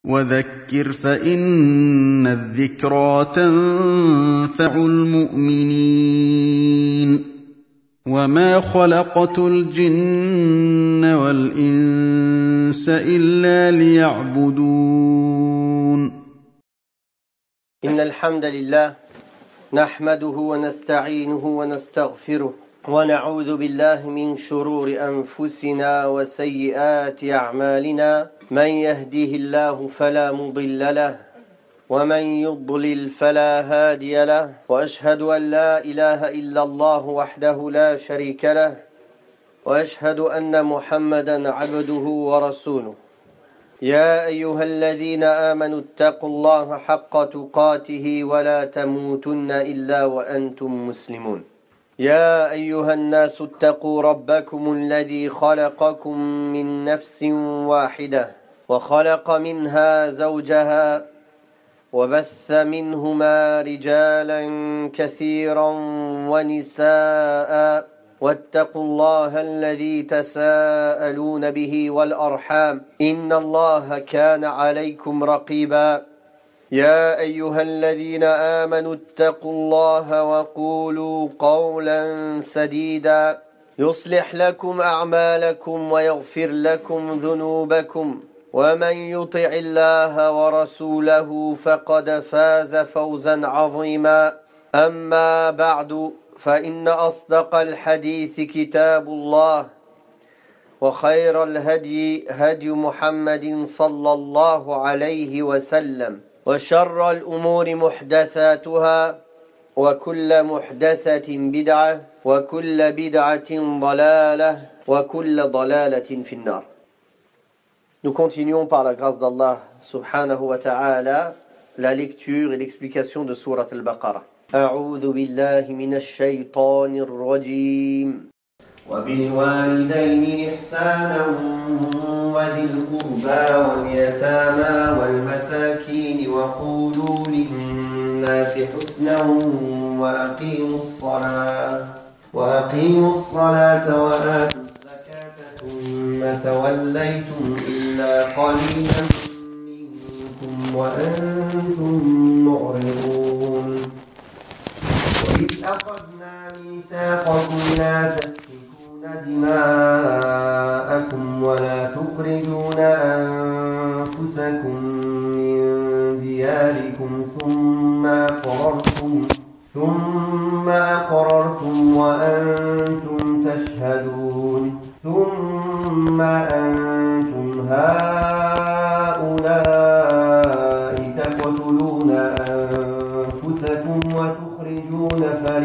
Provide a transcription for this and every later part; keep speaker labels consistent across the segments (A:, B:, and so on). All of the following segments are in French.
A: وذكر فإن الذكرى تنفع المؤمنين وما خلقت الجن والإنس إلا ليعبدون
B: إن الحمد لله نحمده ونستعينه ونستغفره ونعوذ بالله من شرور أنفسنا وسيئات أعمالنا من يهده الله فلا مضل له ومن يضلل فلا هادي له وأشهد أن لا إله إلا الله وحده لا شريك له وأشهد أن محمدا عبده ورسوله يا أيها الذين آمنوا اتقوا الله حق تقاته ولا تموتن إلا وأنتم مسلمون يا أيها الناس اتقوا ربكم الذي خلقكم من نفس واحدة وخلق منها زوجها وبث منهما رجالا كثيرا ونساء واتقوا الله الذي تساءلون به والأرحام إن الله كان عليكم رقيبا يا أيها الذين آمنوا اتقوا الله وقولوا قولا سديدا يصلح لكم أعمالكم ويغفر لكم ذنوبكم ومن يطع الله ورسوله فقد فاز فوزا عظيما أما بعد فإن أصدق الحديث كتاب الله وخير الهدي هدي محمد صلى الله عليه وسلم وشر الأمور محدثاتها وكل محدثة بدعة وكل بدعة ضلالة وكل ضلالة في النار. Nous continuons par la grâce d'Allah subhanahu wa ta'ala la lecture et l'explication de Surat al-Baqarah. أعوذ بالله من الشيطان الرجيم وبالوالدين إحسانا وذي القربى واليتامى والمساكين وقولوا للناس حسنا وأقيموا الصلاة وآتوا الزكاة ثم توليتم إلا قليلا منكم وأنتم معرضون وإذ أخذنا ميثاقكم لا تسفكون دماءكم ولا تخرجون أنفسكم من دياركم ثم أقررتم وأنتم تشهدون ثم أنتم هؤلاء تقتلون أنفسكم وتخرجون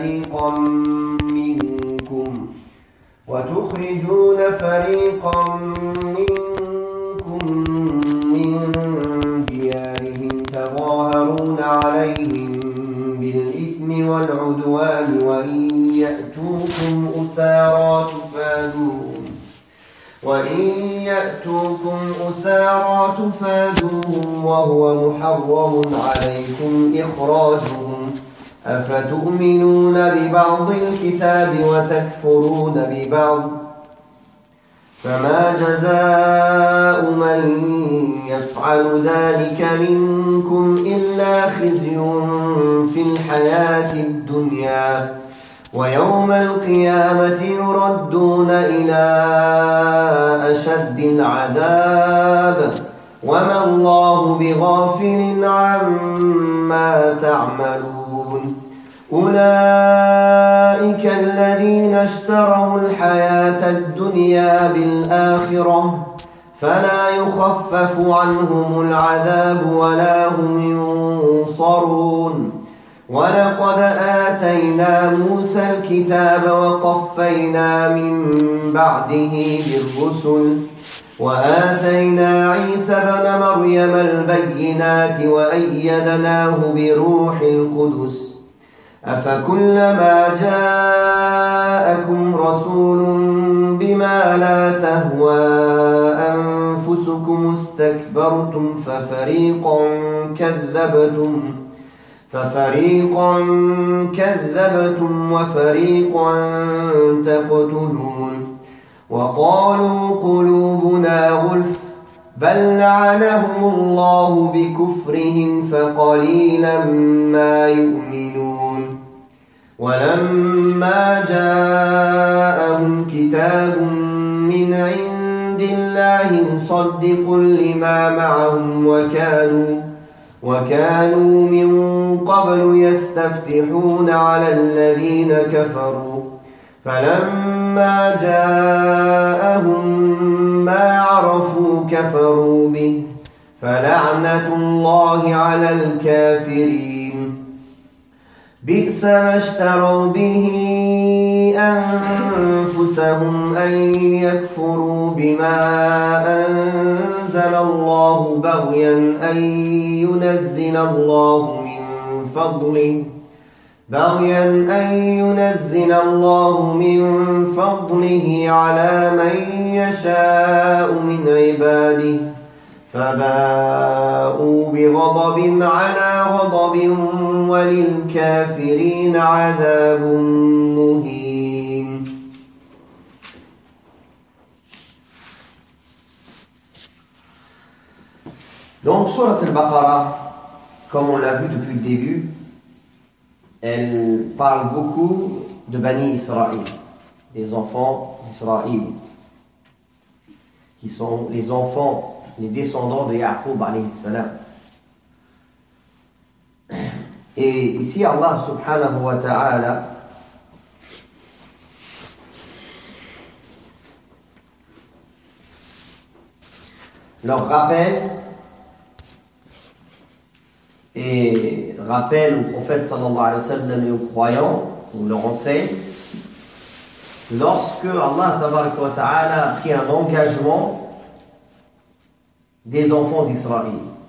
B: فريقا منكم من ديارهم تظاهرون عليهم بالإثم والعدوان وإن يأتوكم أسارى تفادوهم وهو محرم عليكم إخراجهم أفتؤمنون ببعض الكتاب وتكفرون ببعض فما جزاء من يفعل ذلك منكم إلا خزي في الحياة الدنيا ويوم القيامة يردون إلى أشد العذاب وما الله بغافل عما تعملون أولئك الذين اشتروا الحياة الدنيا بالآخرة فلا يخفف عنهم العذاب ولا هم ينصرون ولقد آتينا موسى الكتاب وقفينا من بعده بالرسل وآتينا عيسى ابن مريم البينات وأيدناه بروح القدس أفكلما جاءكم رسول بما لا تهوى أنفسكم استكبرتم ففريقا كذبتم وفريقا تقتلون وقالوا قلوبنا غلف بل لعنهم الله بكفرهم فقليلا ما يؤمنون ولما جاءهم كتاب من عند الله مصدق لما معهم وكانوا من قبل يستفتحون على الذين كفروا فلما جاءهم ما عرفوا كفروا به فلعنة الله على الكافرين بئس ما اشتروا به أنفسهم أن يكفروا بما أنزل الله بغيا أن ينزل الله من فضله على من يشاء من عباده فباءوا بغضب على غضب وللكافرين عذاب مهين. Donc, Surat al-Baqarah, comme on l'a vu depuis le début, elle parle beaucoup de Bani Israël, des enfants d'Israël, qui sont les enfants, les descendants de Yaqub alayhi salam. Et ici, Allah subhanahu wa ta'ala leur rappelle au prophète sallallahu alayhi wa sallam et aux croyants, on leur enseigne, lorsque Allah tabaraka wa ta'ala a pris un engagement des enfants d'Israël.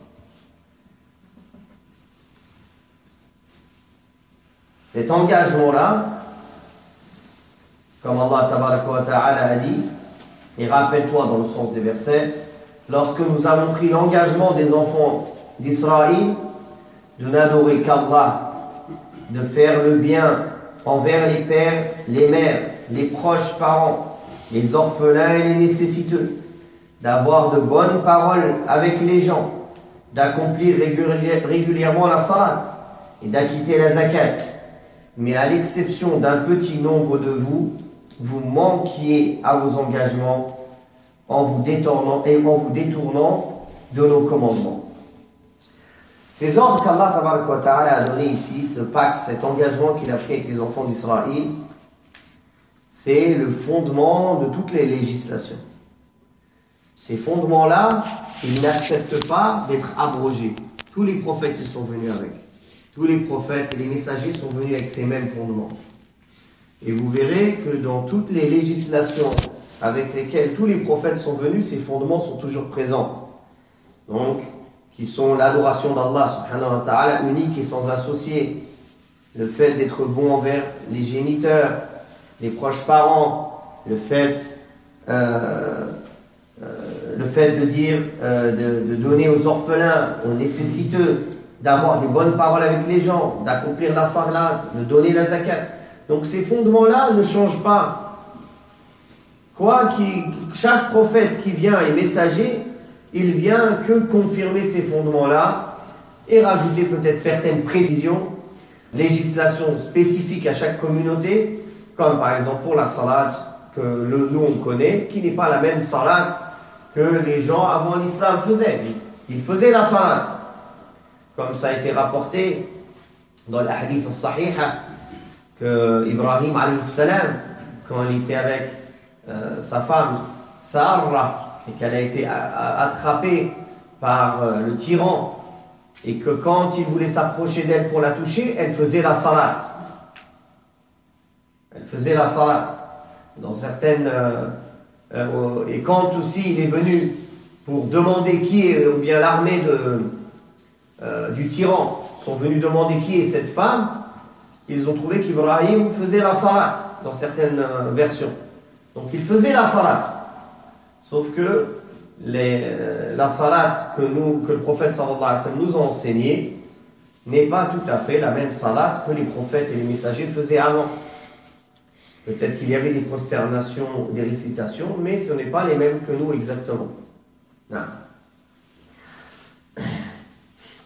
B: Cet engagement-là, comme Allah tabaraka wa ta'ala a dit, et rappelle-toi dans le sens des versets, lorsque nous avons pris l'engagement des enfants d'Israël de n'adorer qu'Allah, de faire le bien envers les pères, les mères, les proches parents, les orphelins et les nécessiteux, d'avoir de bonnes paroles avec les gens, d'accomplir régulièrement la salat et d'acquitter la zakat. Mais à l'exception d'un petit nombre de vous, vous manquiez à vos engagements en vous détournant de nos commandements. Ces ordres qu'Allah a donné ici, ce pacte, cet engagement qu'il a pris avec les enfants d'Israël, c'est le fondement de toutes les législations. Ces fondements-là, ils n'acceptent pas d'être abrogés. Tous les prophètes y sont venus avec. Tous les prophètes et les messagers sont venus avec ces mêmes fondements. Et vous verrez que dans toutes les législations avec lesquelles tous les prophètes sont venus, ces fondements sont toujours présents. Donc, qui sont l'adoration d'Allah subhanahu wa ta'ala, unique et sans associé, le fait d'être bon envers les géniteurs, les proches parents, le fait de dire, de donner aux orphelins, aux nécessiteux, d'avoir des bonnes paroles avec les gens, d'accomplir la salat, de donner la zakat. Donc ces fondements-là ne changent pas. Chaque prophète qui vient est messager, il vient que confirmer ces fondements-là et rajouter peut-être certaines précisions, législations spécifiques à chaque communauté, comme par exemple pour la salat que nous on connaît, qui n'est pas la même salat que les gens avant l'islam faisaient. Ils faisaient la salat, comme ça a été rapporté dans le hadith al-sahih que Ibrahim alayhi salam, quand il était avec sa femme Sarah, et qu'elle a été attrapée par le tyran, et que quand il voulait s'approcher d'elle pour la toucher, elle faisait la salat. Elle faisait la salat. Dans certaines... et quand aussi il est venu pour demander qui est, ou bien l'armée du tyran sont venus demander qui est cette femme, ils ont trouvé qu'Ibrahim faisait la salat, dans certaines versions. Donc il faisait la salat. Sauf que la salat que le prophète sallallahu alayhi wa sallam nous a enseigné n'est pas tout à fait la même salat que les prophètes et les messagers faisaient avant. Peut-être qu'il y avait des prosternations, des récitations, mais ce n'est pas les mêmes que nous exactement. Non.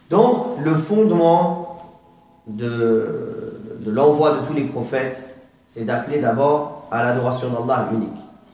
B: Donc, le fondement de l'envoi de tous les prophètes, c'est d'appeler d'abord à l'adoration d'Allah unique.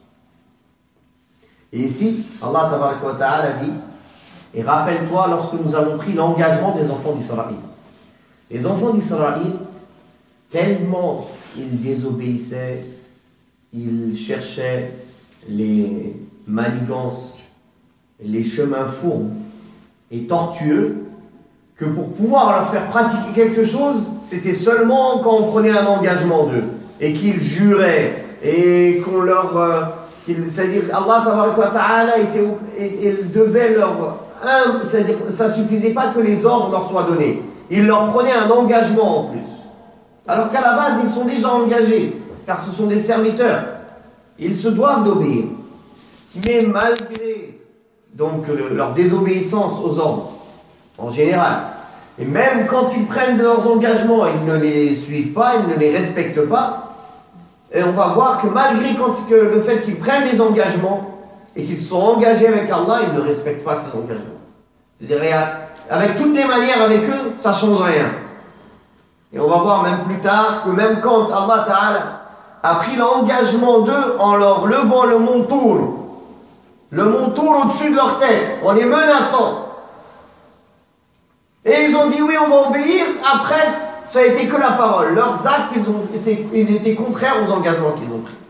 B: Et ici, Allah Tabaraka wa Ta'ala dit, et rappelle-toi lorsque nous avons pris l'engagement des enfants d'Israël. Les enfants d'Israël, tellement ils désobéissaient, ils cherchaient les manigances, les chemins fourbes et tortueux, que pour pouvoir leur faire pratiquer quelque chose, c'était seulement quand on prenait un engagement d'eux, et qu'ils juraient, et qu'on leur... c'est-à-dire, Allah Tabaraka wa Ta'ala il devait leur... c'est-à-dire, ça ne suffisait pas que les ordres leur soient donnés. Il leur prenait un engagement en plus. Alors qu'à la base, ils sont déjà engagés, car ce sont des serviteurs. Ils se doivent d'obéir. Mais malgré donc leur désobéissance aux ordres, en général, et même quand ils prennent leurs engagements, ils ne les suivent pas, ils ne les respectent pas, et on va voir que malgré le fait qu'ils prennent des engagements et qu'ils sont engagés avec Allah, ils ne respectent pas ces engagements. C'est-à-dire, avec toutes les manières avec eux, ça ne change rien. Et on va voir même plus tard que même quand Allah Ta'ala a pris l'engagement d'eux en leur levant le mont Tour au-dessus de leur tête, en les menaçant. Et ils ont dit oui, on va obéir. Après, ça a été que la parole. Leurs actes, ils étaient contraires aux engagements qu'ils ont pris.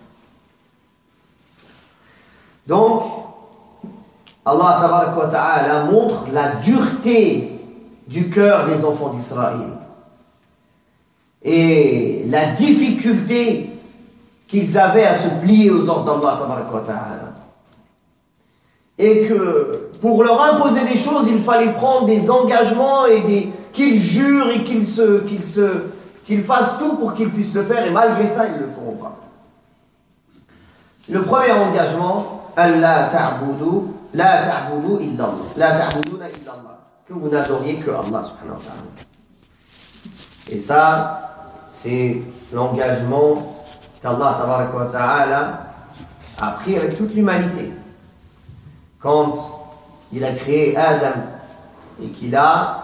B: Donc, Allah Tabaraka wa Ta'ala montre la dureté du cœur des enfants d'Israël et la difficulté qu'ils avaient à se plier aux ordres d'Allah Tabaraka wa Ta'ala. Et que pour leur imposer des choses, il fallait prendre des engagements et qu'ils jurent et qu'ils fassent tout pour qu'ils puissent le faire, et malgré ça, ils ne le feront pas. Le premier engagement, Allah ta'budu, la ta'budu illallah, la ta'buduna illallah, que vous n'adoriez que Allah subhanahu wa ta'ala. Et ça, c'est l'engagement qu'Allah tabaraka wa ta'ala a pris avec toute l'humanité. Quand il a créé Adam et qu'il a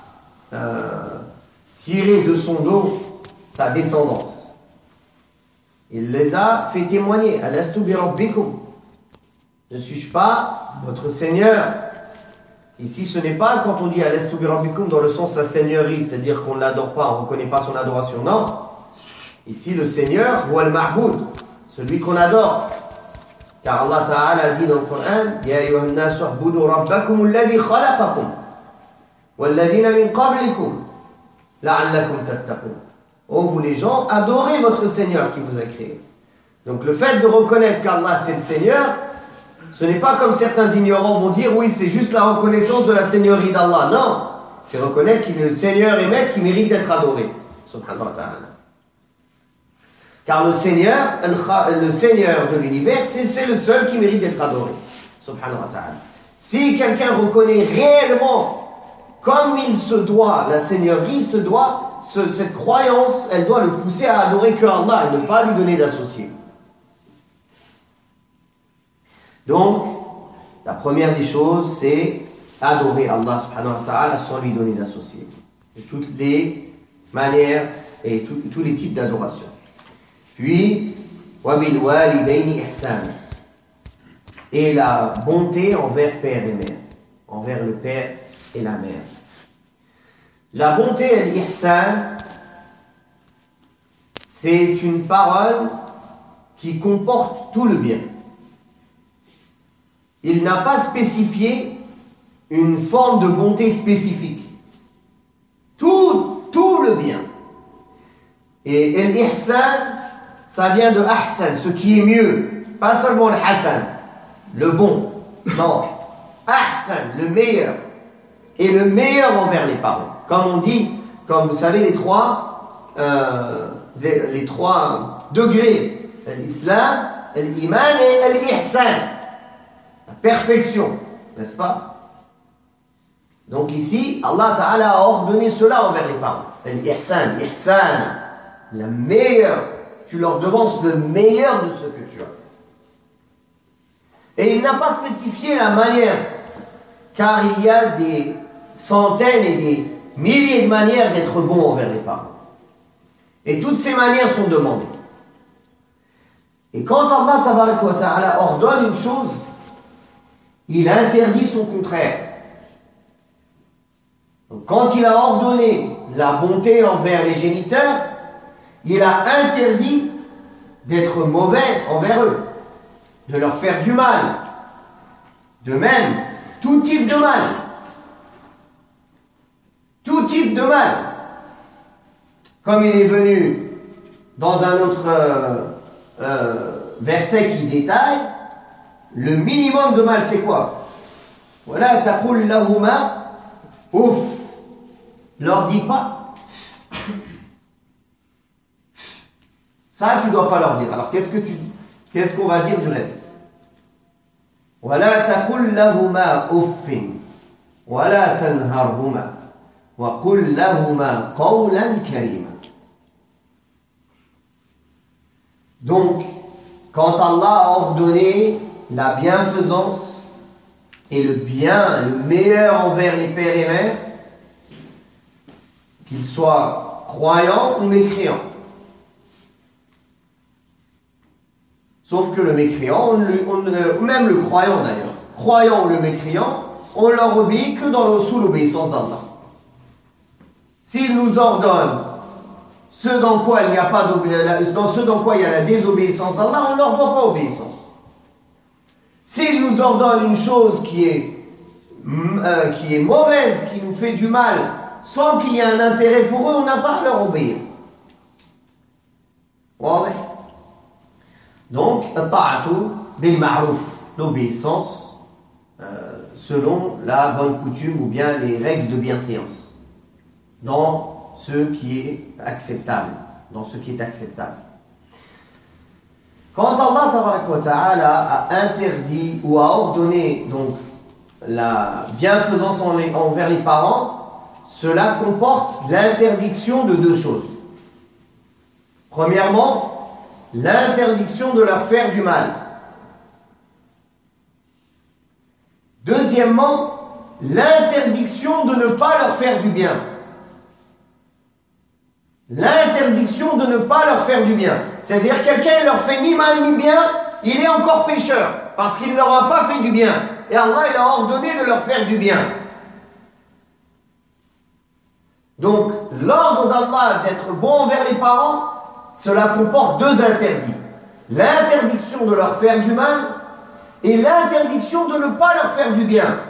B: tiré de son dos sa descendance, il les a fait témoigner. Alastu bi rabbikum, ne suis-je pas votre Seigneur? Ici, ce n'est pas quand on dit Alastu bi rabbikum dans le sens de la seigneurie, c'est-à-dire qu'on ne l'adore pas, on ne reconnaît pas son adoration. Non. Ici, le Seigneur, huwa al-ma'boud, celui qu'on adore. Car Allah Ta'ala dit dans le Coran, Ya ayyuhan nasu u'budu rabbakum alladhi khalaqakum walladhina min qablikum la'allakum tattaqun. Oh vous les gens, adorez votre Seigneur qui vous a créé. Donc le fait de reconnaître qu'Allah c'est le Seigneur, ce n'est pas comme certains ignorants vont dire, oui c'est juste la reconnaissance de la Seigneurie d'Allah. Non, c'est reconnaître qu'il est le Seigneur et Maître qui mérite d'être adoré. Subhanahu wa ta'ala. Car le Seigneur de l'univers, c'est le seul qui mérite d'être adoré. Subhanahu wa ta'ala. Si quelqu'un reconnaît réellement, comme il se doit, la Seigneurie se doit, cette croyance, elle doit le pousser à adorer que Allah et ne pas lui donner d'associé. Donc, la première des choses, c'est adorer Allah subhanahu wa ta'ala sans lui donner d'associé. De toutes les manières et tous les types d'adoration. Puis, وَبِالْوَالِدَيْنِ إِحْسَانًا, et la bonté envers père et mère, envers le père et la mère. La bonté et l'ihsan, c'est une parole qui comporte tout le bien. Il n'a pas spécifié une forme de bonté spécifique. Tout le bien. Et l'ihsan, ça vient de ahsan, ce qui est mieux. Pas seulement le hasan, le bon. Non. Ahsan, le meilleur. Et le meilleur envers les parents. Comme on dit, comme vous savez, les trois degrés. L'islam, l'iman et l'ihsan. La perfection, n'est-ce pas? Donc ici, Allah Ta'ala a ordonné cela envers les parents. L'ihsan, la meilleure. Tu leur devances le meilleur de ce que tu as. Et il n'a pas spécifié la manière, car il y a des centaines et des milliers de manières d'être bon envers les parents. Et toutes ces manières sont demandées. Et quand Allah tabaraka wa ta'ala ordonne une chose, il interdit son contraire. Donc, quand il a ordonné la bonté envers les géniteurs, il a interdit d'être mauvais envers eux, de leur faire du mal. De même, tout type de mal. Tout type de mal. Comme il est venu dans un autre verset qui détaille, le minimum de mal c'est quoi? Voilà, taqul lahuma ouf. Leur dis pas. Ça, tu ne dois pas leur dire. Alors, qu'est-ce qu'on va dire du reste? Voilà, taqul lahuma uffin. Voilà, tanharhuma. Wa qul lahuma qawlan karima. Donc, quand Allah a ordonné la bienfaisance et le bien, le meilleur envers les pères et mères, qu'ils soient croyants ou mécréants. Sauf que le mécréant, même le croyant d'ailleurs, croyant ou le mécréant, on leur obéit que sous l'obéissance d'Allah. S'il nous ordonne ce dans quoi il n'y a pas dans ce dans quoi il y a la désobéissance d'Allah, on ne leur doit pas obéissance. S'il nous ordonne une chose qui est mauvaise, qui nous fait du mal, sans qu'il y ait un intérêt pour eux, on n'a pas à leur obéir. Voilà. Donc, ta'atu bil ma'ruf, l'obéissance selon la bonne coutume ou bien les règles de bienséance, dans ce qui est acceptable, Quand Allah tabaraka wa ta'ala a interdit ou a ordonné donc la bienfaisance envers les parents, cela comporte l'interdiction de deux choses. Premièrement, l'interdiction de leur faire du mal. Deuxièmement, l'interdiction de ne pas leur faire du bien. L'interdiction de ne pas leur faire du bien. C'est-à-dire quelqu'un ne leur fait ni mal ni bien, il est encore pécheur, parce qu'il ne leur a pas fait du bien. Et Allah il a ordonné de leur faire du bien. Donc, l'ordre d'Allah d'être bon envers les parents, cela comporte deux interdits. L'interdiction de leur faire du mal et l'interdiction de ne pas leur faire du bien.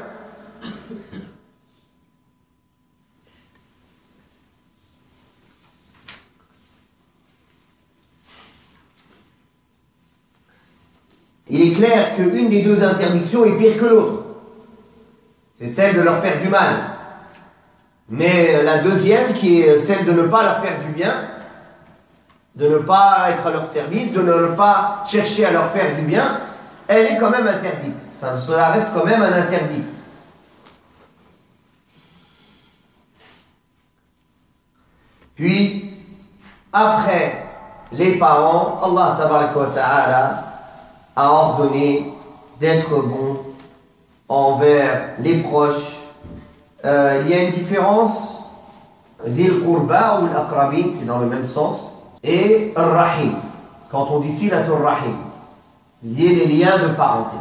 B: Il est clair qu'une des deux interdictions est pire que l'autre. C'est celle de leur faire du mal. Mais la deuxième, qui est celle de ne pas leur faire du bien, de ne pas être à leur service, de ne pas chercher à leur faire du bien, elle est quand même interdite. Cela reste quand même un interdit. Puis, après les parents, Allah tabaraka wa ta'ala a ordonné d'être bon envers les proches. Il y a une différence d'il qurba ou l'aqrabin, c'est dans le même sens, et al-rahim. Quand on dit silatul rahim, lier les liens de parenté.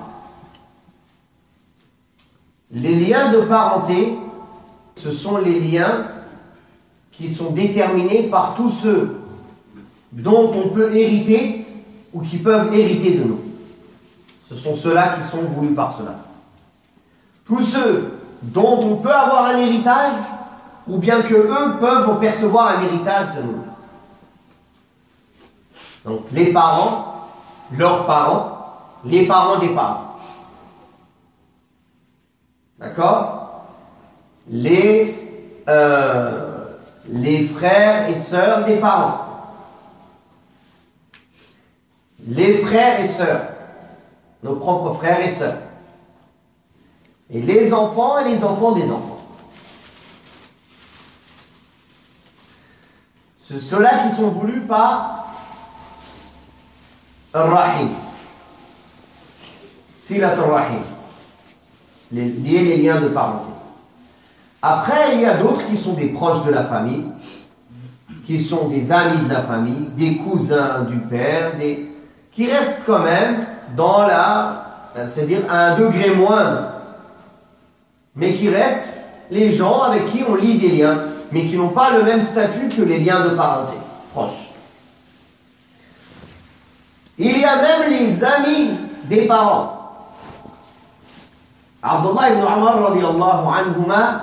B: Les liens de parenté, ce sont les liens qui sont déterminés par tous ceux dont on peut hériter ou qui peuvent hériter de nous. Ce sont ceux-là qui sont voulus par cela. Tous ceux dont on peut avoir un héritage, ou bien que eux peuvent percevoir un héritage de nous. Donc les parents, leurs parents, les parents des parents. D'accord? Les frères et sœurs des parents. Les frères et sœurs, nos propres frères et sœurs. Et les enfants et les enfants des enfants. C'est ceux-là qui sont voulus par Ar-Rahim. Silat Ar-Rahim. Lier les liens de parenté. Après, il y a d'autres qui sont des proches de la famille, qui sont des amis de la famille, des cousins du père, qui restent quand même dans c'est-à-dire à un degré moindre, mais qui restent les gens avec qui on lie des liens, mais qui n'ont pas le même statut que les liens de parenté proches. Il y a même les amis des parents. Abdullah ibn Umar radiyallahu anhuma,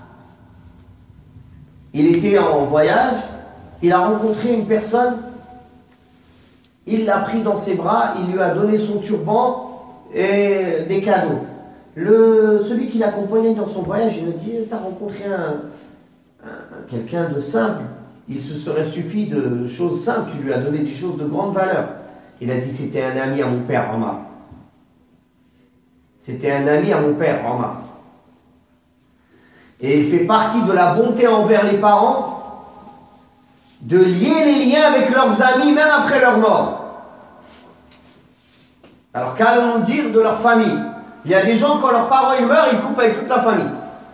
B: il était en voyage, il a rencontré une personne, il l'a pris dans ses bras, il lui a donné son turban et des cadeaux. Celui qui l'accompagnait dans son voyage, il lui a dit, tu as rencontré quelqu'un de simple, il se serait suffi de choses simples, tu lui as donné des choses de grande valeur. Il a dit, c'était un ami à mon père, Omar. C'était un ami à mon père, Omar. Et il fait partie de la bonté envers les parents de lier les liens avec leurs amis même après leur mort. Alors qu'allons-nous dire de leur famille? Il y a des gens, quand leurs parents ils meurent, ils coupent avec toute la famille.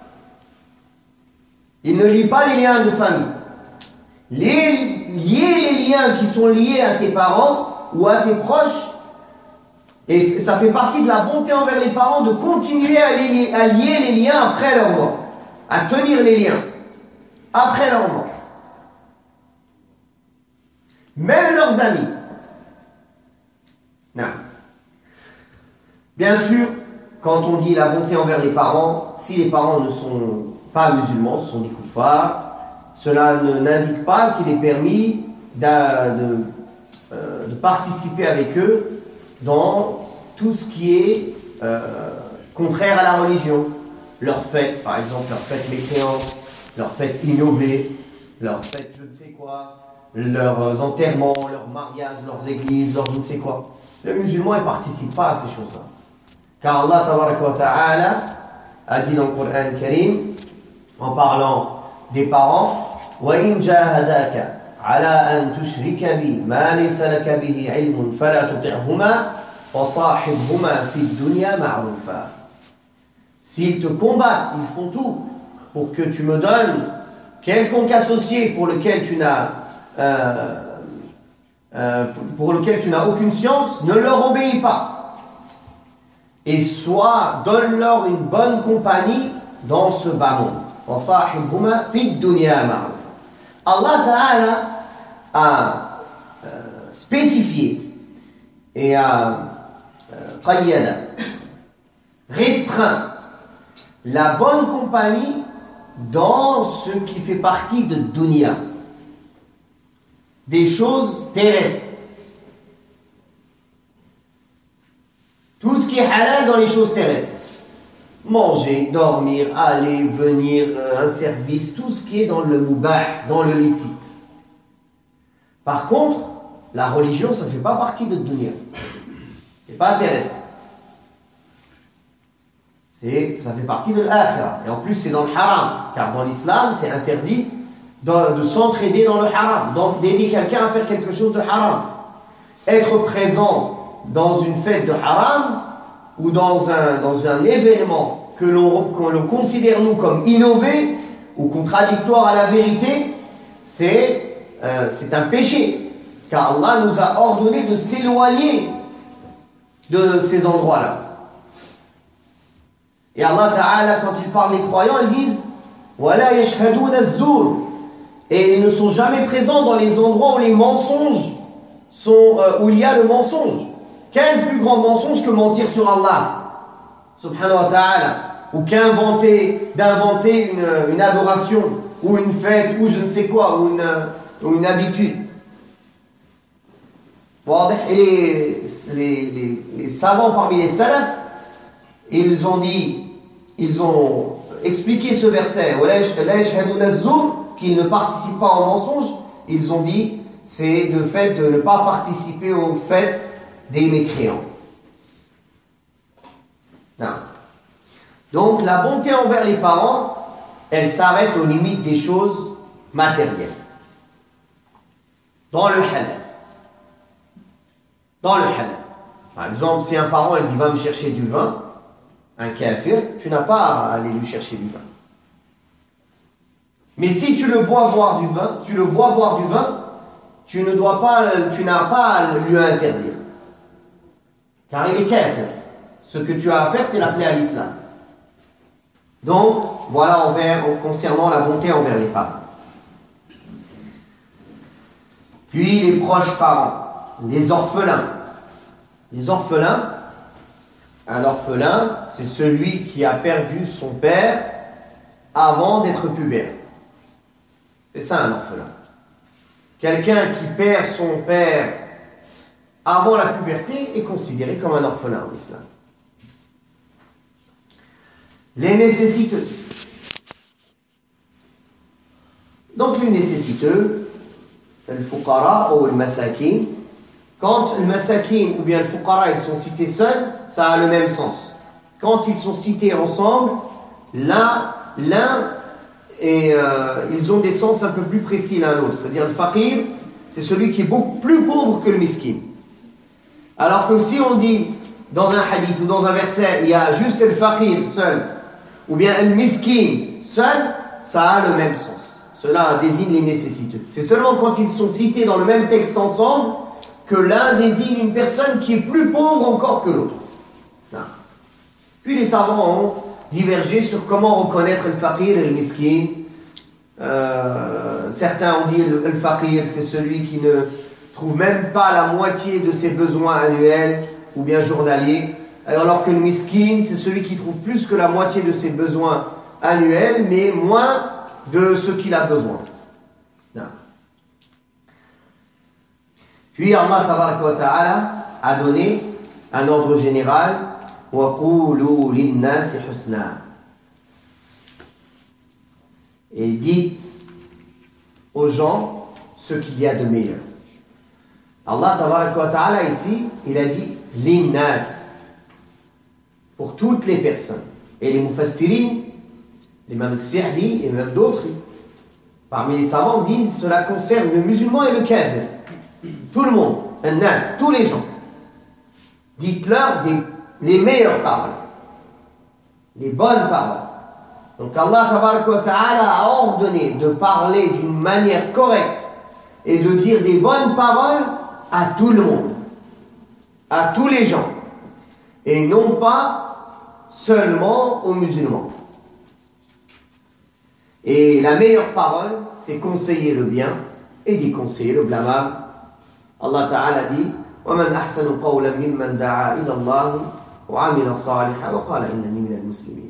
B: Ils ne lient pas les liens de famille. Lier les liens qui sont liés à tes parents ou à tes proches, et ça fait partie de la bonté envers les parents de continuer à lier les liens après leur mort, à tenir les liens après leur mort. Même leurs amis. Non. Bien sûr, quand on dit la bonté envers les parents, si les parents ne sont pas musulmans, ce sont des koufars, cela n'indique pas qu'il est permis de participer avec eux dans tout ce qui est contraire à la religion. Leurs fêtes, par exemple, leurs fêtes mécréantes, leurs fêtes innovées, leurs fêtes je ne sais quoi, leurs enterrements, leurs mariages, leurs églises, leurs je ne sais quoi. Le musulman ne participe pas à ces choses-là. Car Allah tabaraka wa ta'ala a dit dans le Coran Karim, en parlant des parents, وَإِنْ جَاهَدَاكَ عَلَىٰ أَنْ تُشْرِكَ بِي مَا لَيْسَ لَكَ بِهِ عِلْمٌ فَلَا تُطِعْهُمَا وَصَاحِبْهُمَا فِي الدُّنْيَا مَعْرُوفًا. S'ils te combattent, ils font tout pour que tu me donnes quelconque associé pour lequel tu n'as aucune science, ne leur obéis pas. Et donne-leur une bonne compagnie dans ce bas monde. وَصَاحِبْهُمَا فِي الدُّنْيَا مَعْرُوفًا. Allah Ta'ala a spécifié et a restreint la bonne compagnie dans ce qui fait partie de dunya, des choses terrestres. Tout ce qui est halal dans les choses terrestres. Manger, dormir, aller, venir, un service, tout ce qui est dans le mubah, dans le licite. Par contre, la religion, ça ne fait pas partie de dunya. C'est pas terrestre. Ça fait partie de l'akhirah. Et en plus, c'est dans le haram. Car dans l'islam, c'est interdit de s'entraider dans le haram, d'aider quelqu'un à faire quelque chose de haram. Être présent dans une fête de haram ou dans un événement que l'on considère nous comme innové ou contradictoire à la vérité, c'est un péché. Car Allah nous a ordonné de s'éloigner de ces endroits-là. Et Allah Ta'ala, quand il parle des croyants, ils disent وَلَا يَشْهَدُونَ الزُّورِ. Et ils ne sont jamais présents dans les endroits où les mensonges où il y a le mensonge. Quel plus grand mensonge que mentir sur Allah subhanahu wa ta'ala, ou d'inventer une adoration ou une fête ou je ne sais quoi, ou une habitude. Et les savants parmi les salafs, ils ont expliqué ce verset qu'ils ne participent pas au mensonge. Ils ont dit c'est le fait de ne pas participer aux fêtes des mécréants. Non. Donc la bonté envers les parents, elle s'arrête aux limites des choses matérielles. Dans le halal. Dans le halal. Par exemple, si un parent il dit va me chercher du vin, un kafir, tu n'as pas à aller lui chercher du vin. Mais si tu le vois boire du vin, tu n'as pas à lui interdire. Car il est kafir. Ce que tu as à faire, c'est l'appeler à l'islam. Donc, voilà concernant la bonté envers les parents. Puis les proches parents, les orphelins. Les orphelins, un orphelin, c'est celui qui a perdu son père avant d'être pubère. C'est ça un orphelin. Quelqu'un qui perd son père avant la puberté est considéré comme un orphelin en islam. Les nécessiteux. Donc les nécessiteux, c'est le fuqara ou le masakin. Quand le masakin ou bien le fuqara ils sont cités seuls, ça a le même sens. Quand ils sont cités ensemble, ils ont des sens un peu plus précis l'un l'autre. C'est-à-dire le faqir, c'est celui qui est beaucoup plus pauvre que le miskin. Alors que si on dit dans un hadith ou dans un verset, il y a juste le faqir seul, ou bien le miskin seul, ça a le même sens. Cela désigne les nécessiteux. C'est seulement quand ils sont cités dans le même texte ensemble que l'un désigne une personne qui est plus pauvre encore que l'autre. Puis les savants ont divergé sur comment reconnaître le faqir et le miskin. Certains ont dit le faqir, c'est celui qui ne trouve même pas la moitié de ses besoins annuels ou bien journaliers, alors que le miskin, c'est celui qui trouve plus que la moitié de ses besoins annuels, mais moins de ce qu'il a besoin. Puis Allah tabaraka wa ta'ala a donné un ordre général وَقُولُوا لِلنَّاسِ حُسْنًا. Et dites aux gens ce qu'il y a de meilleur. Allah tabaraka wa ta'ala ici, il a dit linnas, pour toutes les personnes. Et les mufassirin, l'imam Sa'di et même d'autres, parmi les savants disent cela concerne le musulman et le kafir. Tout le monde, nas, tous les gens. Dites-leur les meilleures paroles, les bonnes paroles. Donc Allah tabaraka wa ta'ala a ordonné de parler d'une manière correcte et de dire des bonnes paroles à tout le monde, à tous les gens, et non pas seulement aux musulmans. Et la meilleure parole, c'est conseiller le bien et déconseiller le blâmable. Allah Ta'ala dit وَمَنْ أَحْسَنُ قَوْلًا مِمَّنْ دَعَا إِلَى اللَّهِ وَعَمِلَ صَالِحًا وَقَالَ إِنَّنِي مِنَ الْمُسْلِمِينَ.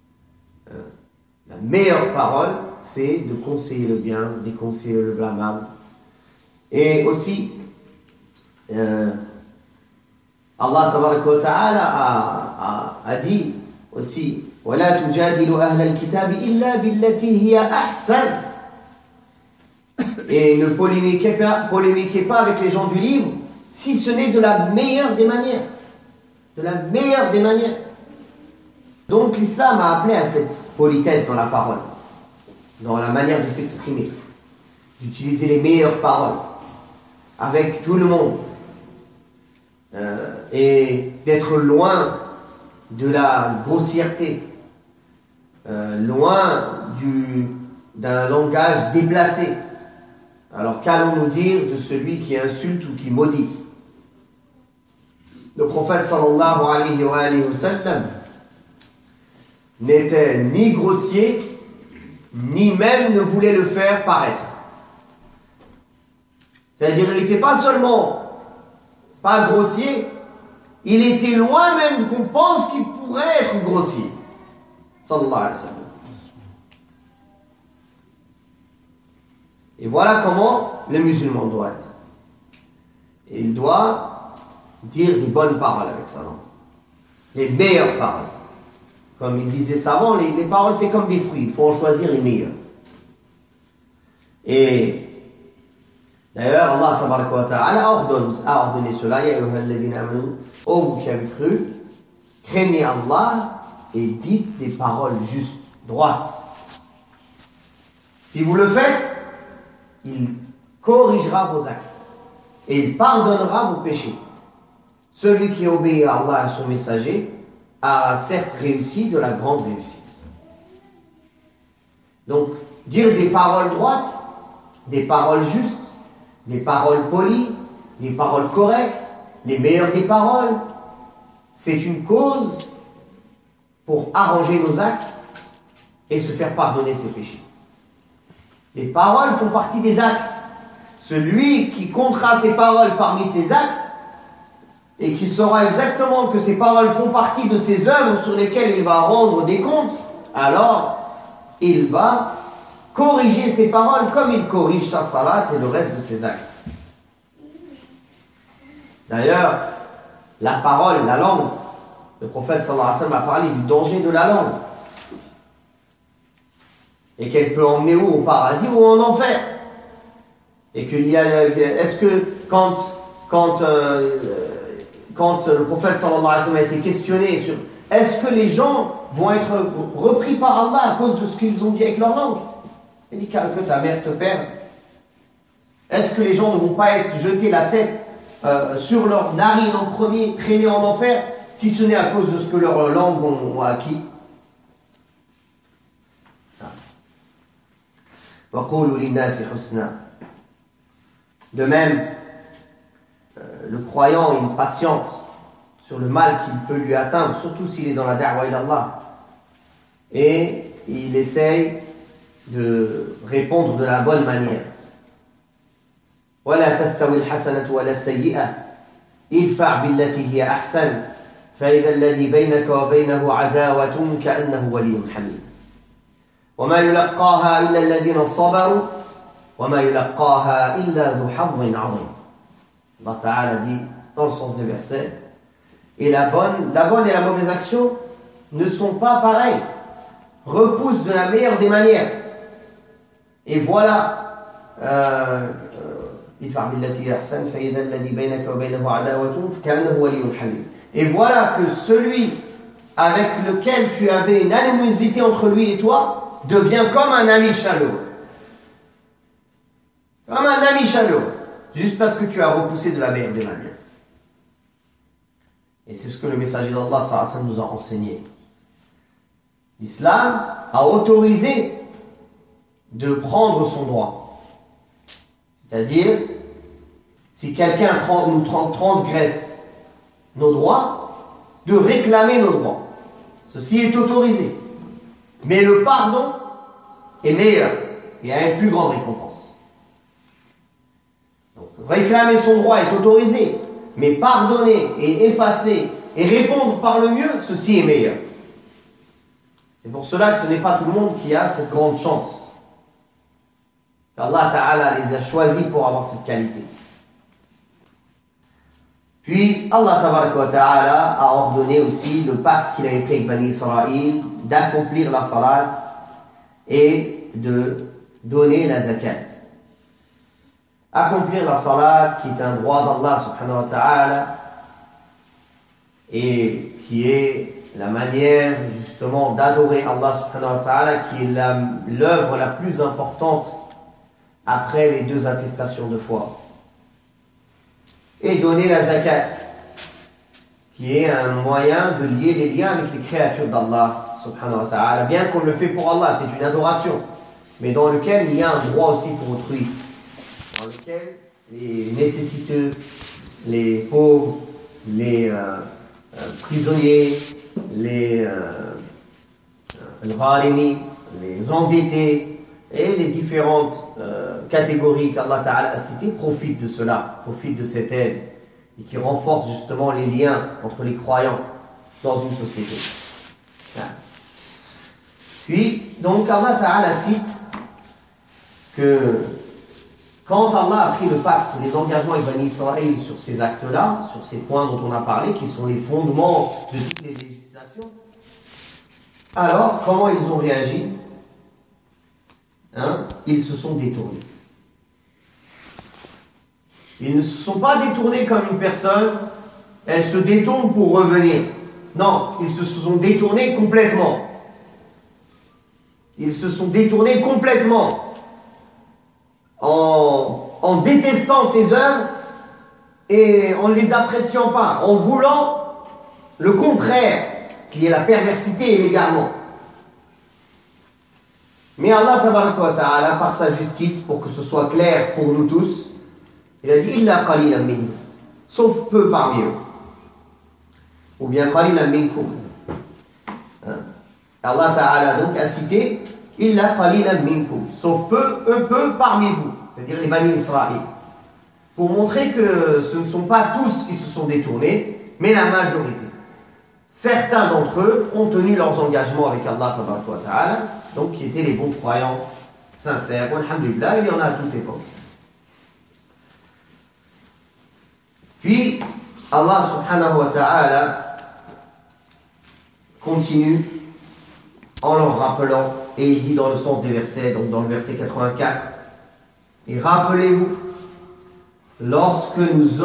B: La meilleure parole, c'est de conseiller le bien, déconseiller le blâmable. Et aussi, Allah Tabaraka wa Ta'ala a dit aussi وَلَا تُجَادِلُوا أَهْلَ الْكِتَابِ إِلَّا بِالَّتِي هِيَ أَحْسَنُ. Et ne polémiquez pas avec les gens du livre, si ce n'est de la meilleure des manières. De la meilleure des manières. Donc l'islam a appelé à cette politesse dans la parole, dans la manière de s'exprimer, d'utiliser les meilleures paroles avec tout le monde, et d'être loin de la grossièreté, loin d'un langage déplacé. Alors qu'allons-nous dire de celui qui insulte ou qui maudit? Le prophète sallallahu alayhi wa sallam n'était ni grossier, ni même ne voulait le faire paraître. C'est-à-dire, il n'était pas seulement pas grossier, il était loin même qu'on pense qu'il pourrait être grossier. Sallallahu alayhi wa sallam. Et voilà comment le musulman doit être. Et il doit dire des bonnes paroles avec sa langue. Les meilleures paroles. Comme il disait savant, les paroles c'est comme des fruits, il faut en choisir les meilleures. Et d'ailleurs, Allah tabaraka wa ta'ala a ordonné cela. Ya ayyuhalladhina amanu, ô vous qui avez cru, craignez Allah et dites des paroles justes, droites. Si vous le faites, il corrigera vos actes et il pardonnera vos péchés. Celui qui obéit à Allah et à son messager a certes réussi de la grande réussite. Donc, dire des paroles droites, des paroles justes, des paroles polies, des paroles correctes, les meilleures des paroles, c'est une cause pour arranger nos actes et se faire pardonner ses péchés. Les paroles font partie des actes. Celui qui comptera ses paroles parmi ses actes et qui saura exactement que ces paroles font partie de ses œuvres sur lesquelles il va rendre des comptes, alors il va corriger ses paroles comme il corrige sa salat et le reste de ses actes. D'ailleurs, la parole, la langue, le prophète sallallahu alayhi wa sallam a parlé du danger de la langue et qu'elle peut emmener où? Au paradis ou en enfer. Et qu'il y a, est-ce que quand le prophète sallallahu alayhi wa sallam a été questionné sur est-ce que les gens vont être repris par Allah à cause de ce qu'ils ont dit avec leur langue, il dit que ta mère te perde. Est-ce que les gens ne vont pas être jetés la tête sur leur narine en premier, traînés en enfer, si ce n'est à cause de ce que leurs langues ont acquis? De même, le croyant, il patiente sur le mal qu'il peut lui atteindre, surtout s'il est dans la da'wa ila Allah. Et il essaye de répondre de la bonne manière. ولا تستوي الحسنة ولا السيئة ادفع بالتي هي أحسن فإذا الذي بينك وبينه عداوة كأنه ولي حميم وما يلقاها إلا الذين صبروا وما يلقاها إلا ذو حظ عظيم. Allah Ta'ala dit dans le sens des versets, et la bonne et la mauvaise action ne sont pas pareilles. Repousse de la meilleure des manières. Et voilà, et voilà que celui avec lequel tu avais une animosité entre lui et toi devient comme un ami chaleureux. Comme un ami chaleureux. Juste parce que tu as repoussé de la meilleure des manières. Et c'est ce que le messager d'Allah nous a enseigné. L'islam a autorisé de prendre son droit. C'est-à-dire, si quelqu'un nous transgresse nos droits, de réclamer nos droits. Ceci est autorisé. Mais le pardon est meilleur et a une plus grande récompense. Donc, réclamer son droit est autorisé, mais pardonner et effacer et répondre par le mieux, ceci est meilleur. C'est pour cela que ce n'est pas tout le monde qui a cette grande chance. Allah Ta'ala les a choisis pour avoir cette qualité. Puis Allah Ta'ala a ordonné aussi le pacte qu'il avait pris avec Bani Israël d'accomplir la salat et de donner la zakat. Accomplir la salat qui est un droit d'Allah subhanahu wa ta'ala et qui est la manière justement d'adorer Allah subhanahu wa ta'ala, qui est l'œuvre la plus importante après les deux attestations de foi. Et donner la zakat, qui est un moyen de lier les liens avec les créatures d'Allah subhanahu wa ta'ala, bien qu'on le fait pour Allah, c'est une adoration, mais dans lequel il y a un droit aussi pour autrui, dans lequel les nécessiteux, les pauvres, les prisonniers, les gharimi, les endettés et les différentes catégories qu'Allah Ta'ala a citées profitent de cela, profitent de cette aide et qui renforce justement les liens entre les croyants dans une société. Puis, donc Allah Ta'ala cite que quand Allah a pris le pacte, les engagements avec Bani Israël sur ces actes-là, sur ces points dont on a parlé, qui sont les fondements de toutes les législations, alors comment ils ont réagi? Ils se sont détournés. Ils ne se sont pas détournés comme une personne, elle se détourne pour revenir. Non, ils se sont détournés complètement. Ils se sont détournés complètement. En détestant ces œuvres et en ne les appréciant pas, en voulant le contraire, qui est la perversité et l'égarement. Mais Allah tabaraka wa ta'ala, par sa justice, pour que ce soit clair pour nous tous, il a dit illa qalilan minhum, sauf peu parmi eux. Ou bien qalilan minkum. Allah ta'ala donc a cité illa qalilan minkum, sauf peu parmi vous, c'est-à-dire les Bani Israël. Pour montrer que ce ne sont pas tous qui se sont détournés, mais la majorité. Certains d'entre eux ont tenu leurs engagements avec Allah tabaraka wa ta'ala, donc qui étaient les bons croyants sincères. Alhamdulillah, il y en a à toute époque. Puis, Allah subhanahu wa ta'ala continue en leur rappelant, et il dit dans le sens des versets, donc dans le verset 84, et rappelez-vous, lorsque nous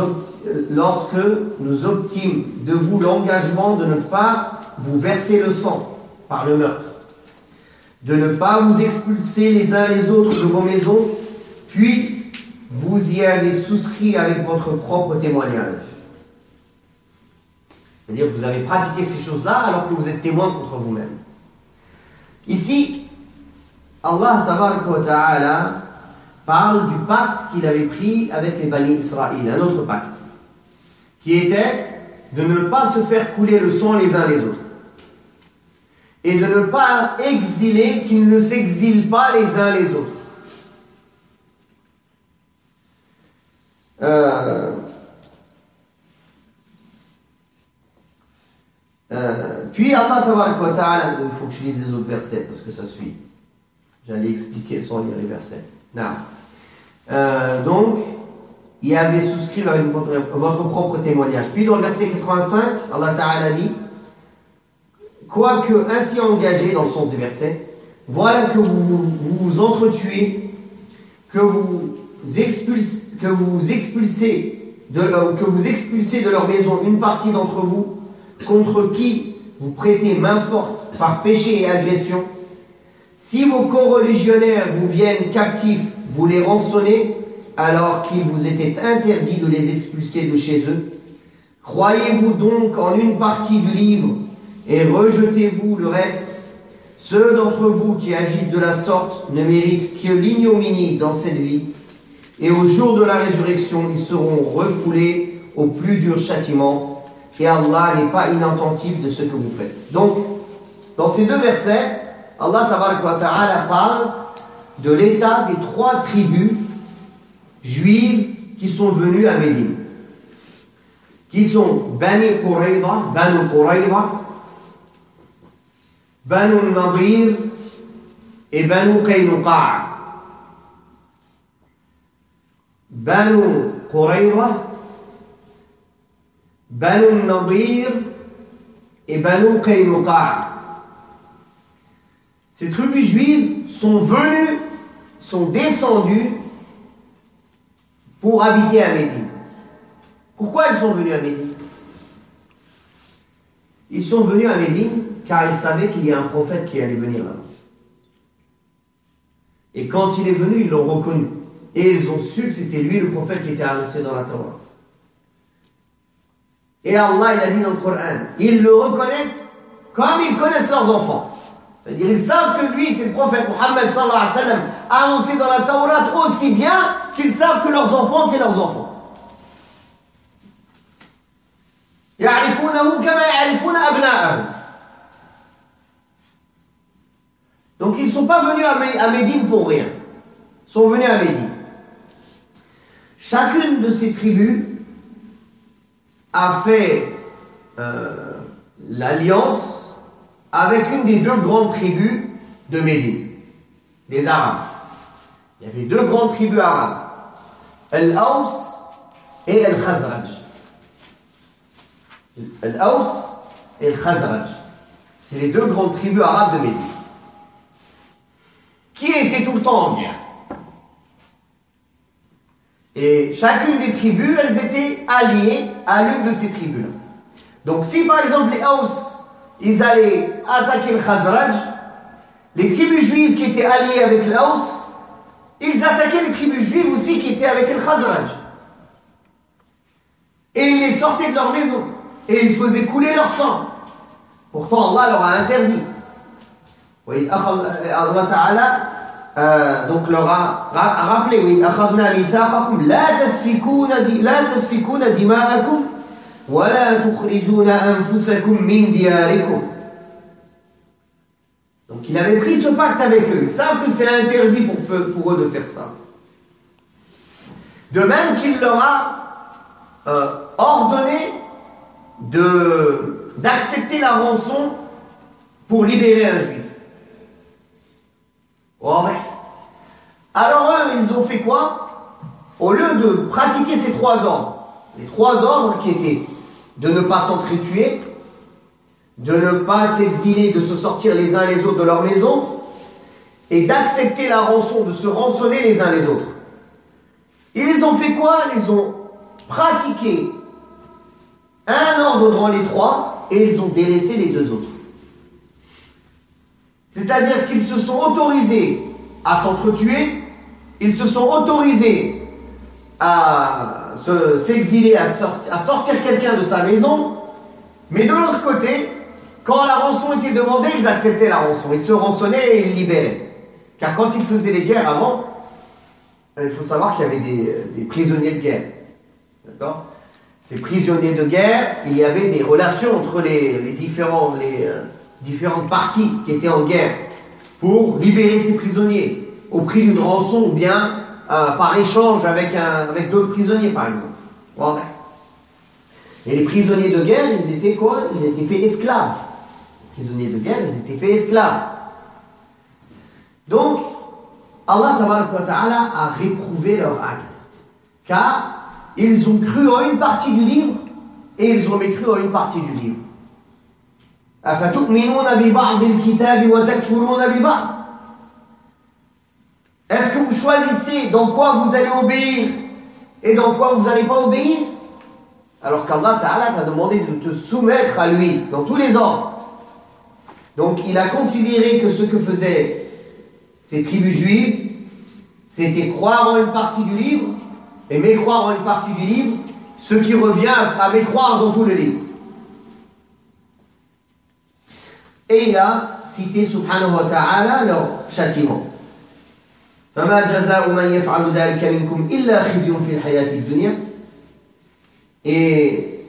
B: obtîmes de vous l'engagement de ne pas vous verser le sang par le meurtre, de ne pas vous expulser les uns les autres de vos maisons, puis vous y avez souscrit avec votre propre témoignage. C'est-à-dire que vous avez pratiqué ces choses-là alors que vous êtes témoin contre vous-même. Ici, Allah tabaraka wa ta'ala parle du pacte qu'il avait pris avec les Bani Israël, un autre pacte, qui était de ne pas se faire couler le sang les uns les autres. Et de ne pas exiler, qu'ils ne s'exilent pas les uns les autres. Puis Allah tabaraka wa ta'ala, il faut que je lise les autres versets parce que ça suit. J'allais expliquer sans lire les versets. Donc, il avait souscrit avec votre propre témoignage. Puis dans le verset 85, Allah ta'ala dit, quoique ainsi engagé dans le sens des versets, voilà que vous vous entretuez, que vous expulsez de leur maison une partie d'entre vous, contre qui vous prêtez main forte par péché et agression. Si vos coreligionnaires vous viennent captifs, vous les rançonnez, alors qu'il vous était interdit de les expulser de chez eux. Croyez-vous donc en une partie du livre et rejetez-vous le reste? Ceux d'entre vous qui agissent de la sorte ne méritent que l'ignominie dans cette vie, et au jour de la résurrection, ils seront refoulés au plus dur châtiment, et Allah n'est pas inattentif de ce que vous faites. Donc, dans ces deux versets, Allah tabaraka wa ta'ala parle de l'état des 3 tribus juives qui sont venues à Médine, qui sont Banu Qurayza, Banu Nadir et Banu Qaynuqa'. Banu Qurayza, Banu Nadir et Banu Qaynuqa'. Ces tribus juives sont descendues pour habiter à Médine. Pourquoi elles sont venues à Médine? Ils sont venus à Médine car ils savaient qu'il y a un prophète qui allait venir là-bas. Et quand il est venu, ils l'ont reconnu. Et ils ont su que c'était lui le prophète qui était annoncé dans la Torah. Et Allah, il a dit dans le Coran, ils le reconnaissent comme ils connaissent leurs enfants. C'est-à-dire, ils savent que lui, c'est le prophète Muhammad sallallahu alayhi wa sallam, annoncé dans la Torah aussi bien qu'ils savent que leurs enfants, c'est leurs enfants. يعرفونه كما يعرفون أبناءهم. Donc ils ne sont pas venus à Médine pour rien. Ils sont venus à Médine. Chacune de ces tribus a fait l'alliance avec une des 2 grandes tribus de Médine, les Arabes. Il y avait 2 grandes tribus arabes, Al-Aws et Al-Khazraj. Al-Aws et Al-Khazraj. C'est les 2 grandes tribus arabes de Médine, qui étaient tout le temps en guerre. Et chacune des tribus, elles étaient alliées à l'une de ces tribus-là. Donc si par exemple les Aws, ils allaient attaquer le Khazraj, les tribus juives qui étaient alliées avec les Aws, ils attaquaient les tribus juives aussi qui étaient avec le Khazraj. Et ils les sortaient de leur maison. Et ils faisaient couler leur sang. Pourtant Allah leur a interdit. Allah Ta'ala donc leur a rappelé oui, أخذنا ميثاقكم لا تسفكون دماءكم ولا تخرجون أنفسكم من دياركم. Donc il avait pris ce pacte avec eux. Ils savent que c'est interdit pour eux de faire ça. De même qu'il leur a ordonné d'accepter la rançon pour libérer un juif. Alors eux, ils ont fait quoi? Au lieu de pratiquer ces trois ordres, les trois ordres qui étaient de ne pas s'entretuer, de ne pas s'exiler, de se sortir les uns les autres de leur maison, et d'accepter la rançon, de se rançonner les uns les autres. Ils ont fait quoi? Ils ont pratiqué un ordre dans les trois et ils ont délaissé les deux autres. C'est-à-dire qu'ils se sont autorisés à s'entretuer, ils se sont autorisés à s'exiler, à sortir quelqu'un de sa maison, mais de l'autre côté, quand la rançon était demandée, ils acceptaient la rançon, ils se rançonnaient et ils libéraient. Car quand ils faisaient les guerres avant, il faut savoir qu'il y avait des prisonniers de guerre. D'accord? Ces prisonniers de guerre, il y avait des relations entre les différentes parties qui étaient en guerre pour libérer ces prisonniers au prix d'une rançon ou bien par échange avec d'autres prisonniers par exemple. Voilà. Et les prisonniers de guerre, ils étaient quoi? Ils étaient faits esclaves. Les prisonniers de guerre, ils étaient faits esclaves. Donc, Allah Ta'ala a réprouvé leur acte. Car ils ont cru en une partie du livre et ils ont mécru en une partie du livre. Est-ce que vous choisissez dans quoi vous allez obéir et dans quoi vous n'allez pas obéir? Alors qu'Allah Ta'ala t'a demandé de te soumettre à lui dans tous les ordres. Donc il a considéré que ce que faisaient ces tribus juives, c'était croire en une partie du livre et mécroire en une partie du livre, ce qui revient à mécroire dans tout le livre. Et il a cité subhanahu wa ta'ala leur châtiment. فَمَا جَزَاءُ مَنْ يَفْعَلُ ذَلِكَ مِنْكُمْ إِلَّا خِزْيٌ فِي الْحَيَاةِ الدُّنْيَا. Et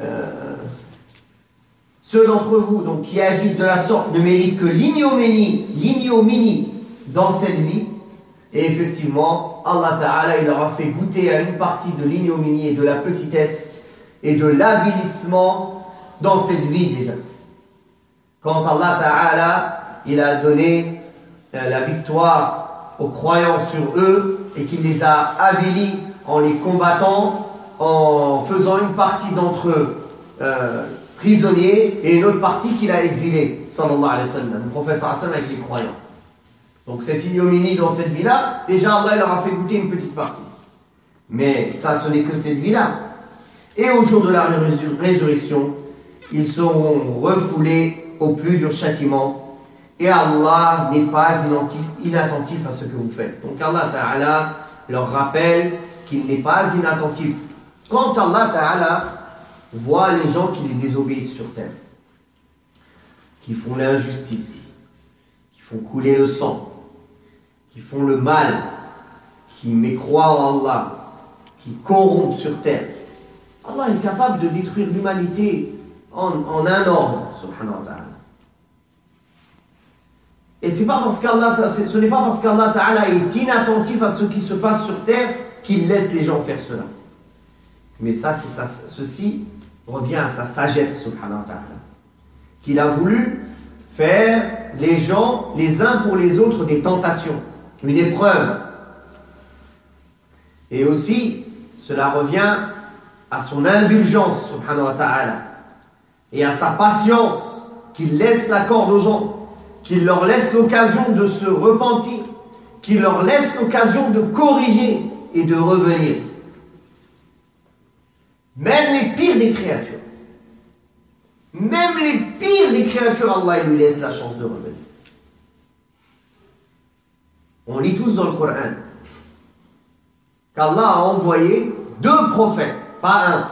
B: ceux d'entre vous donc, qui agissent de la sorte ne méritent que l'ignominie dans cette vie. Et effectivement, Allah Ta'ala, il leur a fait goûter à une partie de l'ignominie et de la petitesse et de l'avilissement dans cette vie déjà. Quand Allah Ta'ala, il a donné la victoire aux croyants sur eux et qu'il les a avilis en les combattant, en faisant une partie d'entre eux prisonniers et une autre partie qu'il a exilés, sallallahu alayhi wa sallam, le prophète sallallahu alayhi wa sallam avec les croyants. Donc cette ignominie dans cette vie-là, déjà Allah leur a fait goûter une petite partie. Mais ça, ce n'est que cette vie-là. Et au jour de la résurrection, ils seront refoulés au plus dur châtiment. Et Allah n'est pas inattentif à ce que vous faites. Donc Allah Ta'ala leur rappelle qu'il n'est pas inattentif. Quand Allah Ta'ala voit les gens qui les désobéissent sur terre, qui font l'injustice, qui font couler le sang, qui font le mal, qui mécroient en Allah, qui corrompent sur terre, Allah est capable de détruire l'humanité en un ordre, subhanahu wa ta'ala. Et ce n'est pas parce qu'Allah Ta'ala est inattentif à ce qui se passe sur terre qu'il laisse les gens faire cela. Mais ceci revient à sa sagesse, subhanahu wa ta'ala, qu'il a voulu faire les gens, les uns pour les autres, des tentations, une épreuve. Et aussi, cela revient à son indulgence, subhanahu wa ta'ala, et à sa patience, qu'il laisse la corde aux gens, qu'il leur laisse l'occasion de se repentir, qu'il leur laisse l'occasion de corriger et de revenir. Même les pires des créatures, Allah lui laisse la chance de revenir. On lit tous dans le Coran qu'Allah a envoyé 2 prophètes, pas un,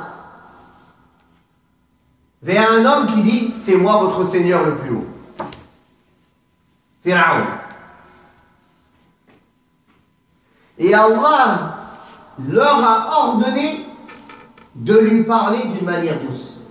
B: vers un homme qui dit « C'est moi votre Seigneur le plus haut ». Pharaon. Et Allah leur a ordonné de lui parler d'une manière douce.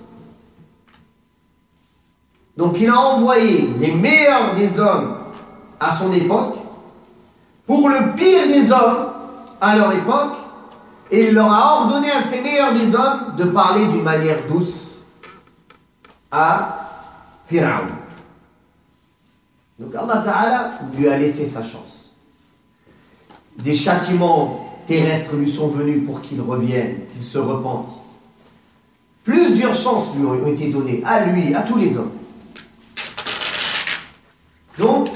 B: Donc il a envoyé les meilleurs des hommes à son époque pour le pire des hommes à leur époque, et il leur a ordonné à ces meilleurs des hommes de parler d'une manière douce à Pharaon. Donc Allah Ta'ala lui a laissé sa chance. Des châtiments terrestres lui sont venus pour qu'il revienne, qu'il se repente. Plusieurs chances lui ont été données, à lui, à tous les hommes. Donc,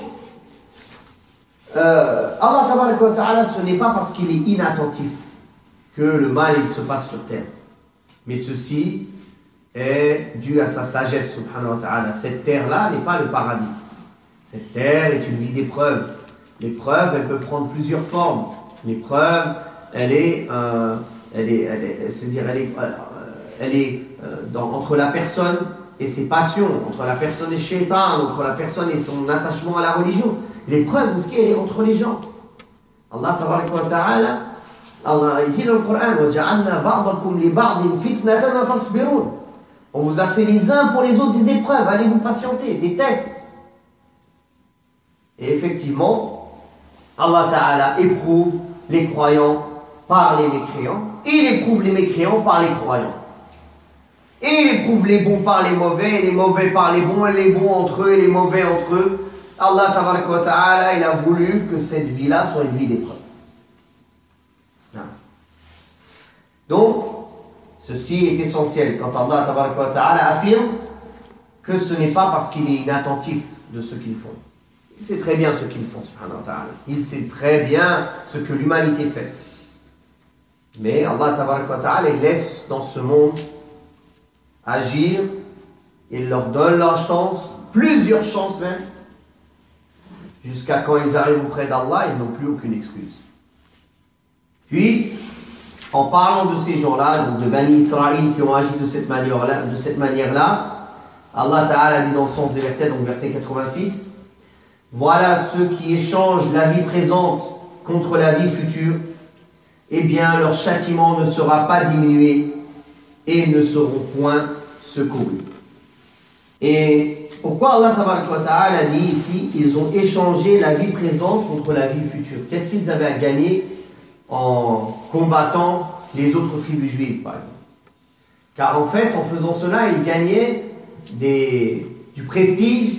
B: Allah Ta'ala, ce n'est pas parce qu'il est inattentif que le mal il se passe sur terre. Mais ceci est dû à sa sagesse, subhanahu wa ta'ala. Cette terre-là n'est pas le paradis. Cette terre est une vie d'épreuves. L'épreuve, elle peut prendre plusieurs formes. L'épreuve, elle est entre la personne et ses passions, entre la personne et shaitan, entre la personne et son attachement à la religion. L'épreuve aussi, elle est entre les gens. Allah Ta'ala, Allah dit dans le Coran, on vous a fait les uns pour les autres des épreuves, allez vous patienter, des tests. Et effectivement, Allah Ta'ala éprouve les croyants par les mécréants, et il éprouve les mécréants par les croyants. Et il éprouve les bons par les mauvais, et les mauvais par les bons, et les bons entre eux, et les mauvais entre eux. Allah Ta'ala, il a voulu que cette vie-là soit une vie d'épreuve. Donc, ceci est essentiel quand Allah Ta'ala affirme que ce n'est pas parce qu'il est inattentif de ce qu'ils font. Il sait très bien ce qu'ils font, subhanahu wa ta'ala. Il sait très bien ce que l'humanité fait. Mais Allah Ta'ala, il laisse dans ce monde agir, il leur donne leur chance, plusieurs chances même, jusqu'à quand ils arrivent auprès d'Allah, ils n'ont plus aucune excuse. Puis, en parlant de ces gens-là, donc de Bani Israël qui ont agi de cette manière-là, Allah Ta'ala dit dans le sens des versets, donc verset 86, voilà ceux qui échangent la vie présente contre la vie future, eh bien leur châtiment ne sera pas diminué et ne seront point secourus. Et pourquoi Allah Ta'ala dit ici, ils ont échangé la vie présente contre la vie future? Qu'est-ce qu'ils avaient à gagner en combattant les autres tribus juives, par exemple? Car en fait, en faisant cela, ils gagnaient du prestige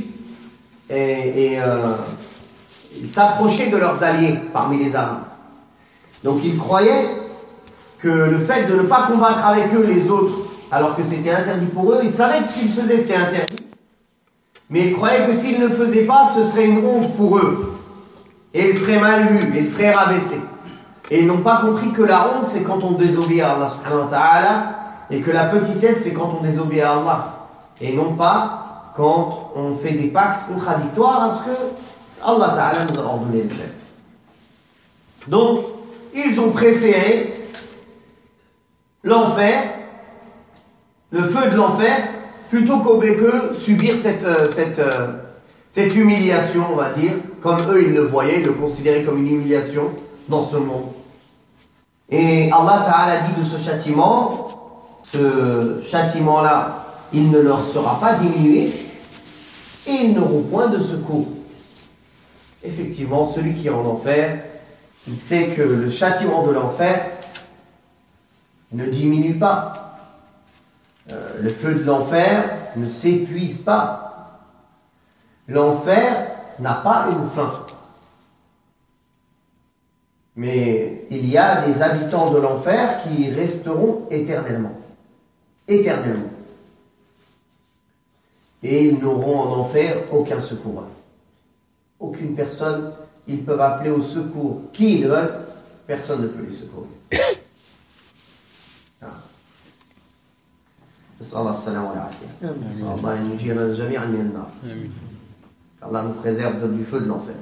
B: et ils s'approchaient de leurs alliés parmi les Arabes. Donc ils croyaient que le fait de ne pas combattre avec eux les autres, alors que c'était interdit pour eux, ils savaient que ce qu'ils faisaient c'était interdit, mais ils croyaient que s'ils ne le faisaient pas, ce serait une honte pour eux, et ils seraient mal vus, et ils seraient rabaissés. Et ils n'ont pas compris que la honte, c'est quand on désobéit à Allah subhanahu wa ta'ala, et que la petitesse, c'est quand on désobéit à Allah, et non pas quand on fait des pactes contradictoires à ce que Allah Ta'ala nous a ordonné de faire. Donc, ils ont préféré l'enfer, le feu de l'enfer, plutôt que subir cette humiliation, on va dire, comme eux ils le voyaient, ils le considéraient comme une humiliation dans ce monde. Et Allah Ta'ala dit de ce châtiment-là, il ne leur sera pas diminué et ils n'auront point de secours. Effectivement, celui qui est en enfer, il sait que le châtiment de l'enfer ne diminue pas. Le feu de l'enfer ne s'épuise pas. L'enfer n'a pas une fin. Mais il y a des habitants de l'enfer qui resteront éternellement. Éternellement. Et ils n'auront en enfer aucun secours. Aucune personne, ils peuvent appeler au secours qui ils veulent, personne ne peut les secourir. Allah nous préserve du feu de l'enfer.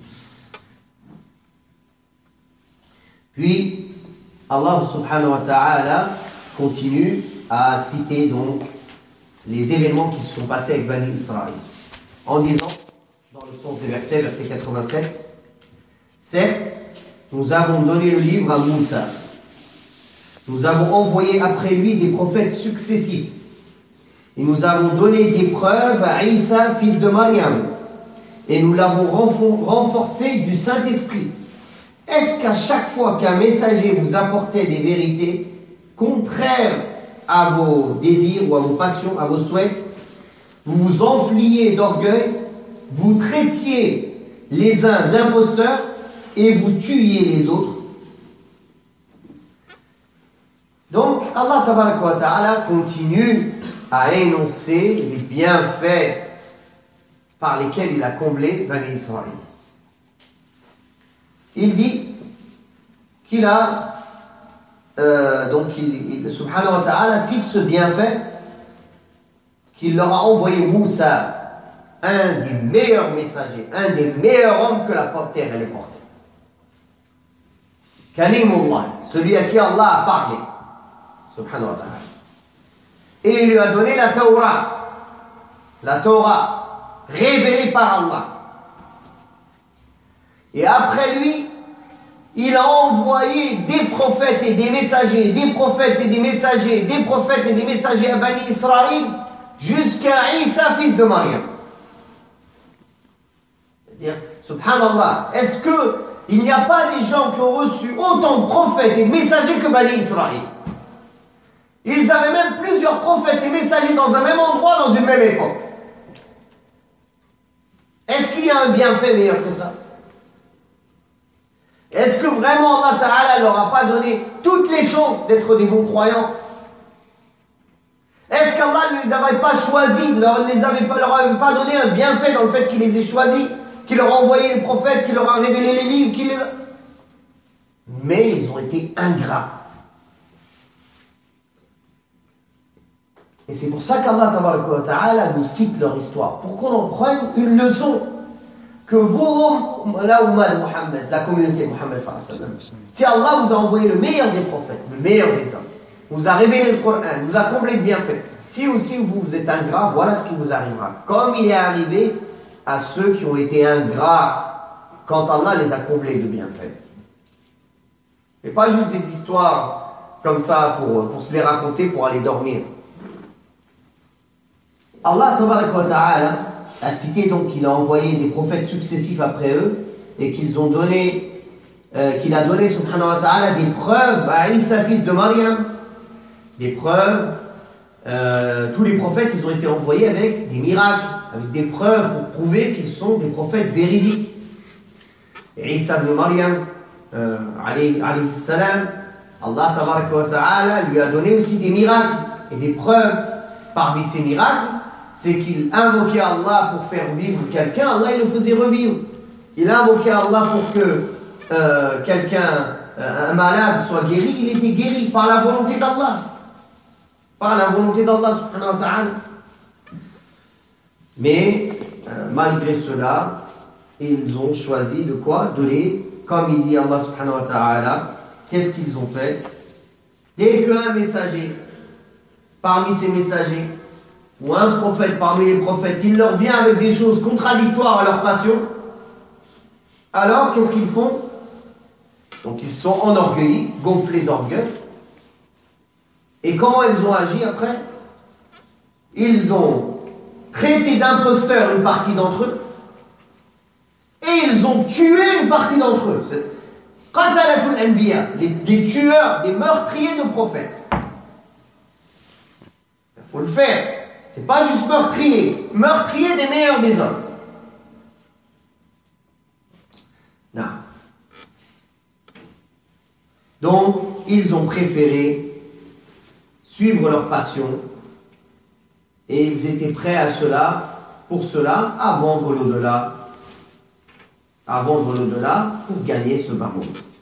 B: Puis, Allah subhanahu wa ta'ala continue à citer donc les événements qui se sont passés avec Bani Israël, en disant dans le sens des versets, verset 87. Certes, nous avons donné le livre à Moussa. Nous avons envoyé après lui des prophètes successifs. Et nous avons donné des preuves à Isa, fils de Mariam. Et nous l'avons renforcé du Saint-Esprit. Est-ce qu'à chaque fois qu'un messager vous apportait des vérités contraires à vos désirs ou à vos passions, à vos souhaits, vous vous enfliez d'orgueil, vous traitiez les uns d'imposteurs et vous tuiez les autres? Donc, Allah Tabaraka wa Ta'ala continue à énoncer les bienfaits par lesquels il a comblé Bani Israël. Il dit qu'il a, subhanahu wa ta'ala cite ce bienfait, qu'il leur a envoyé Moussa, un des meilleurs messagers, un des meilleurs hommes que la terre ait porté. Kalimullah, celui à qui Allah a parlé, subhanahu wa ta'ala. Et il lui a donné la Torah, révélée par Allah. Et après lui, il a envoyé des prophètes et des messagers, des prophètes et des messagers, des prophètes et des messagers à Bani Israël, jusqu'à Isa, fils de Mariam. C'est-à-dire, subhanallah, est-ce qu'il n'y a pas des gens qui ont reçu autant de prophètes et de messagers que Bani Israël? Ils avaient même plusieurs prophètes et messagers dans un même endroit, dans une même époque. Est-ce qu'il y a un bienfait meilleur que ça? Est-ce que vraiment Allah Ta'ala leur a pas donné toutes les chances d'être des bons croyants? Est-ce qu'Allah ne les avait pas choisis, leur avait pas donné un bienfait dans le fait qu'il les ait choisis, qu'il leur a envoyé les prophètes, qu'il leur a révélé les livres, mais ils ont été ingrats. Et c'est pour ça qu'Allah Ta'ala nous cite leur histoire, pour qu'on en prenne une leçon. Que vous, la Ummah de Muhammad, la communauté de Muhammad, si Allah vous a envoyé le meilleur des prophètes, le meilleur des hommes, vous a révélé le Coran, vous a comblé de bienfaits, si aussi vous êtes ingrat, voilà ce qui vous arrivera. Comme il est arrivé à ceux qui ont été ingrats quand Allah les a comblés de bienfaits. Et pas juste des histoires comme ça pour se les raconter pour aller dormir. Allah Ta'ala a cité donc qu'il a envoyé des prophètes successifs après eux et qu'il a donné subhanahu wa ta'ala des preuves à Isa, fils de Mariam. Des preuves, tous les prophètes ils ont été envoyés avec des miracles, avec des preuves pour prouver qu'ils sont des prophètes véridiques. Et Isa ibn Mariam, alayhi salam, Allah tabaraka wa ta'ala lui a donné aussi des miracles et des preuves. Parmi ces miracles, c'est qu'il invoquait Allah pour faire vivre quelqu'un, Allah il le faisait revivre. Il invoquait Allah pour que quelqu'un, un malade soit guéri, il était guéri par la volonté d'Allah. Par la volonté d'Allah subhanahu wa ta'ala. Mais malgré cela, ils ont choisi de quoi? De les, comme il dit Allah subhanahu wa ta'ala, qu'est-ce qu'ils ont fait? Dès qu'un messager, parmi ces messagers, ou un prophète parmi les prophètes, il leur vient avec des choses contradictoires à leur passion, alors qu'est-ce qu'ils font? Donc ils sont enorgueillis, gonflés d'orgueil. Et comment ils ont agi après? Ils ont traité d'imposteurs une partie d'entre eux, et ils ont tué une partie d'entre eux. Qatalatul Anbiya, des tueurs, des meurtriers de prophètes. Il faut le faire. C'est pas juste meurtrier des meilleurs des hommes. Non. Donc, ils ont préféré suivre leur passion et ils étaient prêts à pour cela, à vendre l'au-delà. À vendre l'au-delà pour gagner ce bas monde.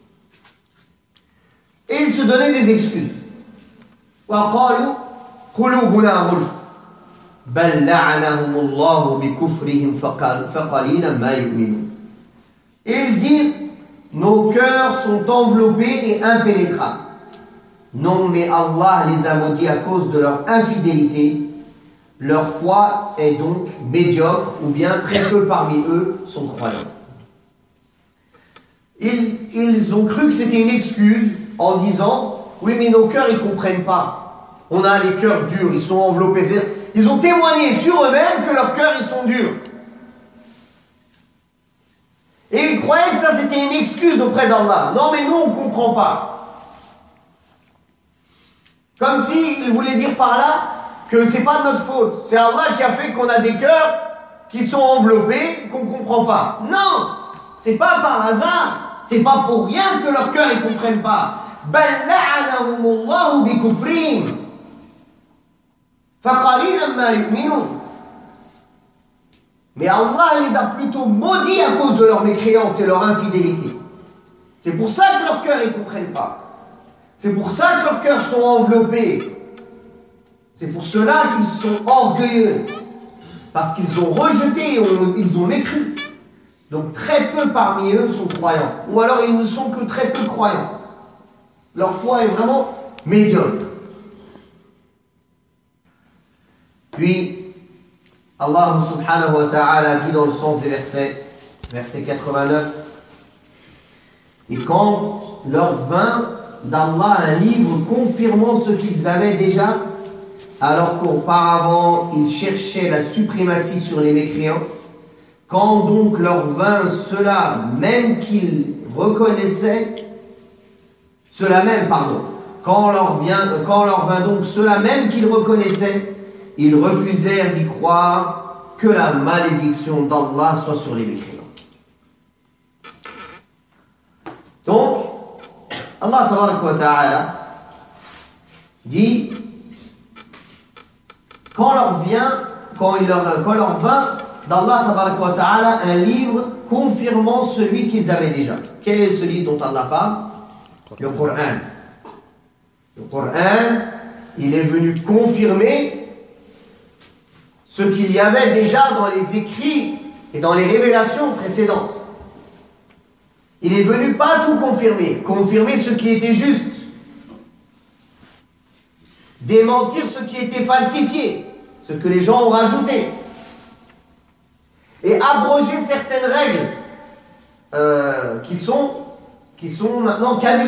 B: Et ils se donnaient des excuses. وَقَالُوا قُلُوبُنَا غُلْفٌ بل لعنهم الله بكفرهم فقليلا ما يؤمنون. Et ils dirent, nos cœurs sont enveloppés et impénétrables. Non, mais Allah les a maudits à cause de leur infidélité. Leur foi est donc médiocre, ou bien très peu parmi eux sont croyants. Ils ont cru que c'était une excuse en disant « Oui, mais nos cœurs, ils ne comprennent pas. On a les cœurs durs, ils sont enveloppés. » Ils ont témoigné sur eux-mêmes que leurs cœurs, ils sont durs. Et ils croyaient que ça, c'était une excuse auprès d'Allah. Non, mais nous, on ne comprend pas. Comme s'ils voulaient dire par là que c'est pas de notre faute. C'est Allah qui a fait qu'on a des cœurs qui sont enveloppés, qu'on ne comprend pas. Non, c'est pas par hasard. C'est pas pour rien que leurs cœurs, ils ne comprennent pas. بَلْ لَعَنَهُمُ اللَّهُ بِكُفْرِهِمْ فَقَلِيلًا مَا يُؤْمِنُونَ. Mais Allah les a plutôt maudits à cause de leur mécréance et leur infidélité. C'est pour ça que leurs cœurs, ils ne comprennent pas. C'est pour ça que leurs cœurs sont enveloppés. C'est pour cela qu'ils sont orgueilleux. Parce qu'ils ont rejeté et ils ont mécru. Donc très peu parmi eux sont croyants. Ou alors ils ne sont que très peu croyants. Leur foi est vraiment médiocre. Puis, Allah subhanahu wa ta'ala dit dans le sens des versets, verset 89, et quand leur vint d'Allah un livre confirmant ce qu'ils avaient déjà, alors qu'auparavant ils cherchaient la suprématie sur les mécréants, quand donc leur vint cela même qu'ils reconnaissaient, quand leur vint donc cela même qu'ils reconnaissaient, ils refusèrent d'y croire, que la malédiction d'Allah soit sur les mécréants. Donc, Allah tabaraka wa ta'ala dit, quand leur vint d'Allah tabaraka wa ta'ala un livre confirmant celui qu'ils avaient déjà. Quel est ce livre dont Allah parle? Le Coran. Le Coran, il est venu confirmer ce qu'il y avait déjà dans les écrits et dans les révélations précédentes. Il est venu pas tout confirmer, confirmer ce qui était juste, démentir ce qui était falsifié, ce que les gens ont rajouté, et abroger certaines règles qui sont maintenant caduques,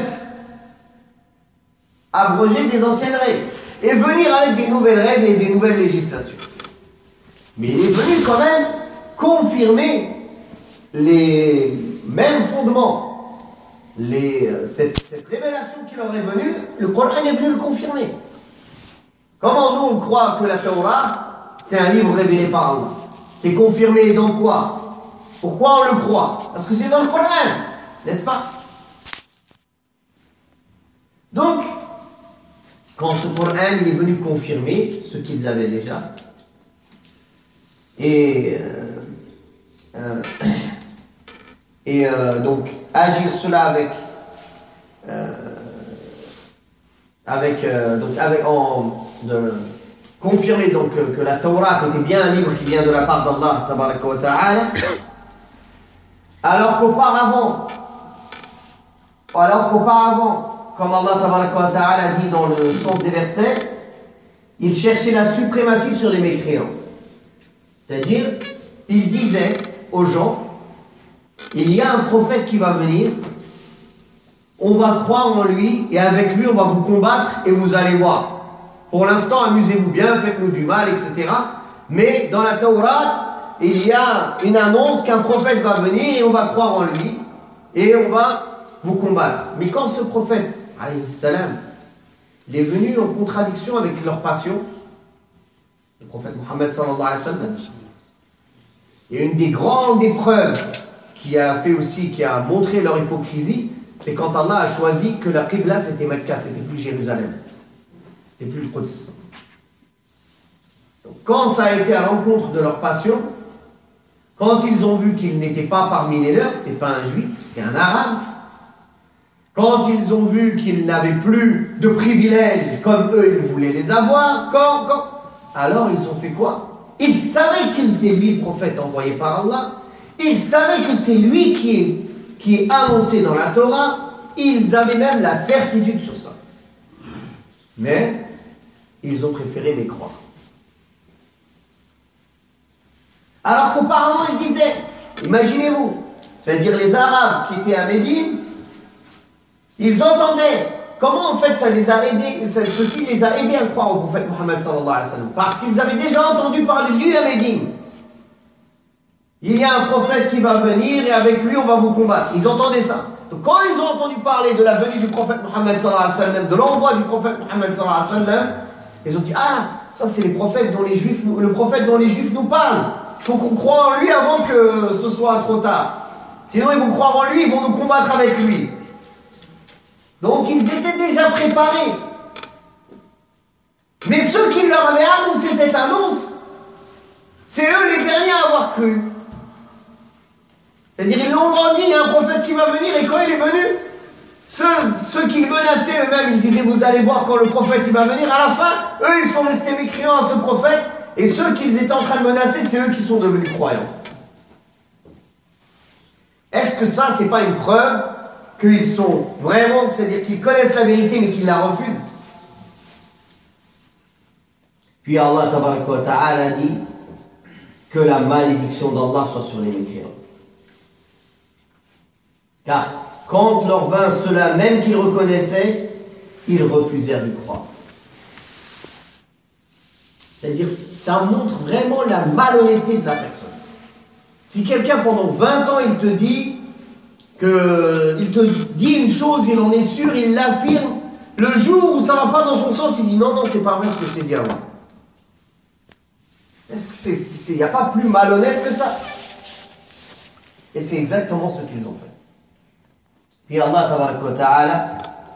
B: abroger des anciennes règles, et venir avec des nouvelles règles et des nouvelles législations. Mais il est venu quand même confirmer les mêmes fondements. Cette révélation qui leur est venue, le Coran est venu le confirmer. Comment nous on croit que la Torah, c'est un livre révélé par Allah? C'est confirmé dans quoi? Pourquoi on le croit? Parce que c'est dans le Coran, n'est-ce pas? Donc, quand ce Coran il est venu confirmer ce qu'ils avaient déjà, et donc agir cela confirmer donc que la Torah était bien un livre qui vient de la part d'Allah tabaraka wa ta'ala, alors qu'auparavant, comme Allah tabaraka wa ta'ala dit dans le sens des versets, il cherchait la suprématie sur les mécréants. C'est-à-dire, il disait aux gens, il y a un prophète qui va venir, on va croire en lui, et avec lui on va vous combattre et vous allez voir. Pour l'instant, amusez-vous bien, faites-nous du mal, etc. Mais dans la Torah, il y a une annonce qu'un prophète va venir et on va croire en lui, et on va vous combattre. Mais quand ce prophète, alayhi salam, il est venu en contradiction avec leur passion, le prophète Mohammed sallallahu alayhi wa sallam, et une des grandes épreuves qui a montré leur hypocrisie, c'est quand Allah a choisi que la Qibla c'était Mecca, c'était plus Jérusalem, c'était plus le Quds. Donc quand ça a été à l'encontre de leur passion, quand ils ont vu qu'il n'était pas parmi les leurs, c'était pas un juif, c'était un arabe, quand ils ont vu qu'ils n'avaient plus de privilèges comme eux ils voulaient les avoir, alors ils ont fait quoi? Ils savaient que c'est lui le prophète envoyé par Allah, ils savaient que c'est lui qui est annoncé dans la Torah, ils avaient même la certitude sur ça. Mais ils ont préféré mécroire. Alors qu'auparavant, ils disaient, imaginez-vous, c'est-à-dire les Arabes qui étaient à Médine, ils entendaient. Comment en fait ça les a aidés, ceci les a aidés à croire au prophète Mohammed sallallahu alayhi wa sallam? Parce qu'ils avaient déjà entendu parler de lui à Médine. Il y a un prophète qui va venir et avec lui on va vous combattre. Ils entendaient ça. Donc quand ils ont entendu parler de la venue du prophète Mohammed sallallahu alayhi wa sallam, de l'envoi du prophète Mohammed sallallahu alayhi wa sallam, ils ont dit, ah, ça c'est les prophètes dont les Juifs, le prophète dont les Juifs nous parlent. Il faut qu'on croie en lui avant que ce soit trop tard. Sinon ils vont croire en lui, ils vont nous combattre avec lui. Donc ils étaient déjà préparés. Mais ceux qui leur avaient annoncé cette annonce, c'est eux les derniers à avoir cru. C'est-à-dire ils l'ont dit, il y a un prophète qui va venir, et quand il est venu, ceux qui le menaçaient eux-mêmes, ils disaient vous allez voir quand le prophète il va venir, à la fin, eux ils sont restés mécréants à ce prophète, et ceux qu'ils étaient en train de menacer, c'est eux qui sont devenus croyants. Est-ce que ça, c'est pas une preuve qu'ils sont vraiment, c'est-à-dire qu'ils connaissent la vérité mais qu'ils la refusent? Puis Allah tabaraka wa ta'ala dit que la malédiction d'Allah soit sur les mécréants. Car quand leur vint cela même qu'ils reconnaissaient, ils refusèrent d'y croire. C'est-à-dire, ça montre vraiment la malhonnêteté de la personne. Si quelqu'un pendant 20 ans, il te dit une chose, il en est sûr, il l'affirme, le jour où ça ne va pas dans son sens, il dit non, non, c'est pas vrai ce que je t'ai dit avant. Est-ce que il n'y a pas plus malhonnête que ça? Et c'est exactement ce qu'ils ont fait. Puis Allah tabaraka wa ta'ala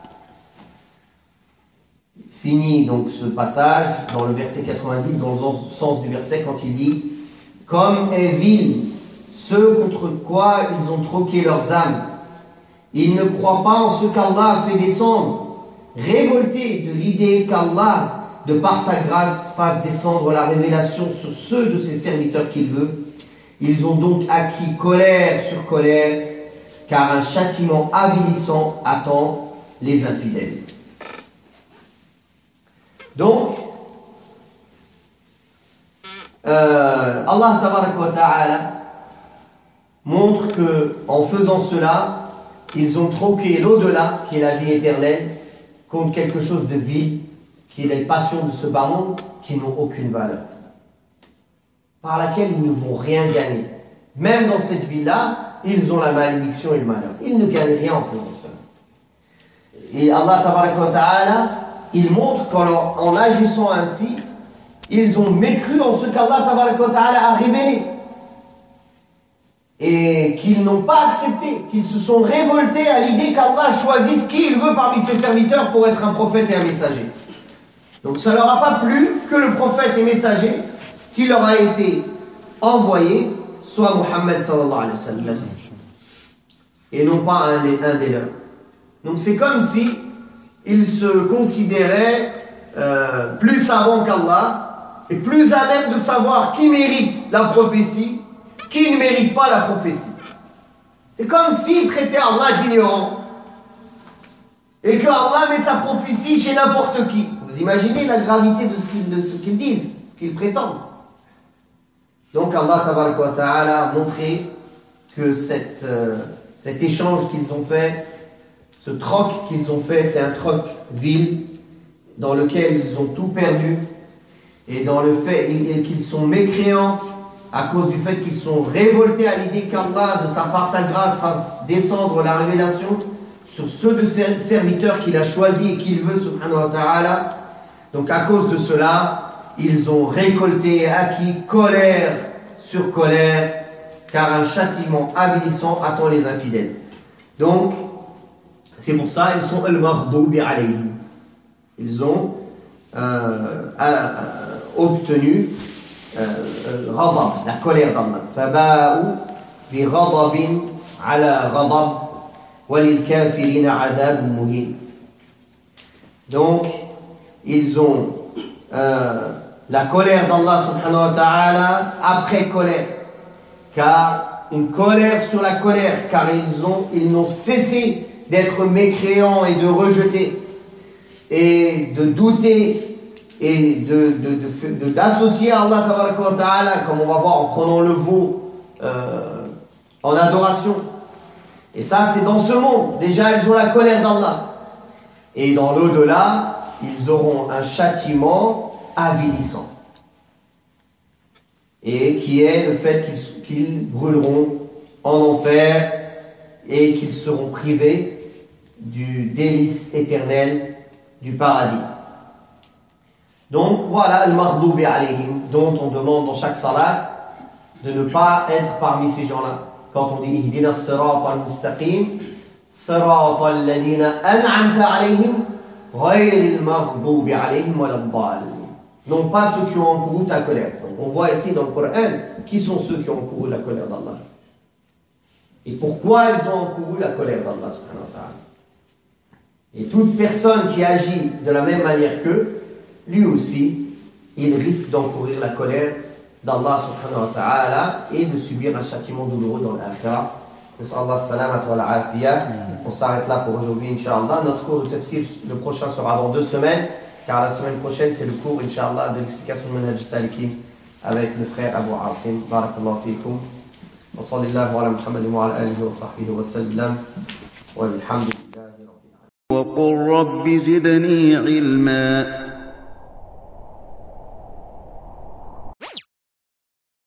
B: finit donc ce passage dans le verset 90, dans le sens du verset, quand il dit « Comme est vil ceux contre quoi ils ont troqué leurs âmes. Ils ne croient pas en ce qu'Allah a fait descendre, révoltés de l'idée qu'Allah, de par sa grâce, fasse descendre la révélation sur ceux de ses serviteurs qu'il veut. Ils ont donc acquis colère sur colère, car un châtiment avilissant attend les infidèles. » Donc, Allah tabaraka wa ta'ala montre que en faisant cela, ils ont troqué l'au-delà, qui est la vie éternelle, contre quelque chose de vil, qui est les passions de ce bas monde, qui n'ont aucune valeur, par laquelle ils ne vont rien gagner. Même dans cette vie-là, ils ont la malédiction et le malheur. Ils ne gagnent rien en faisant cela. Et Allah tabaraka wa ta'ala, il montre qu'en agissant ainsi, ils ont mécru en ce qu'Allah tabaraka wa ta'ala a révélé. Et qu'ils n'ont pas accepté, qu'ils se sont révoltés à l'idée qu'Allah choisisse qui il veut parmi ses serviteurs pour être un prophète et un messager. Donc ça ne leur a pas plu que le prophète et messager qui leur a été envoyé soit Muhammad sallallahu alayhi wa sallam et non pas un des leurs. Donc c'est comme si ils se considéraient plus savants qu'Allah et plus à même de savoir qui mérite la prophétie, qui ne mérite pas la prophétie. C'est comme s'ils traitaient Allah d'ignorant et que Allah met sa prophétie chez n'importe qui. Vous imaginez la gravité de ce qu'ils disent, ce qu'ils prétendent. Donc Allah tabaraka wa ta'ala a montré que cet échange qu'ils ont fait, ce troc qu'ils ont fait, c'est un troc vil dans lequel ils ont tout perdu et dans le fait qu'ils sont mécréants à cause du fait qu'ils sont révoltés à l'idée qu'Allah, par sa grâce, fasse descendre la révélation sur ceux de ses serviteurs qu'il a choisis et qu'il veut, subhanahu wa ta'ala. Donc à cause de cela, ils ont récolté et acquis colère sur colère, car un châtiment avilissant attend les infidèles. Donc, c'est pour ça ils sont al-maghdoubi alayhim. Ils ont obtenu ghadab, la colère d'Allah. Faba'u bi ghadabin ala ghadab wa lil kafirina adabun muhin. Donc, ils ont la colère d'Allah subhanahu wa ta'ala après colère, car une colère sur la colère, car ils n'ont cessé d'être mécréants et de rejeter et de douter et d'associer Allah tabaraka wa ta'ala, comme on va voir en prenant le veau en adoration. Et ça, c'est dans ce monde. Déjà, ils ont la colère d'Allah. Et dans l'au-delà, ils auront un châtiment avilissant. Et qui est le fait qu'ils brûleront en enfer et qu'ils seront privés du délice éternel du paradis. Donc voilà le maghdubi alayhim, dont on demande dans chaque salat de ne pas être parmi ces gens-là. Quand on dit ihdina as-sirata al-mustaqim, sirata alladhina an'amta alayhim, ghayri al-maghdubi alayhim wa lad-dallin. Non pas ceux qui ont encouru ta colère. Donc on voit ici dans le Coran qui sont ceux qui ont encouru la colère d'Allah. Et pourquoi ils ont encouru la colère d'Allah subhanahu wa ta'ala. Et toute personne qui agit de la même manière qu'eux, lui aussi, il risque d'encourir la colère d'Allah subhanahu wa ta'ala et de subir un châtiment douloureux dans l'akhirah. Allah salamat wa al-afiyah. On s'arrête là pour aujourd'hui, Inch'Allah. Notre cours de tafsir, le prochain sera dans 2 semaines, car la semaine prochaine, c'est le cours, Inch'Allah, de l'explication de Manhaj al-Salikin avec le frère Abu Asim. Barakallahu fikum. Wa sallallahu ala Muhammadin wa ala alihi wa sahbihi wa sallam. Walhamdulillahi rabbil alamin.
A: وقل رب زدني علما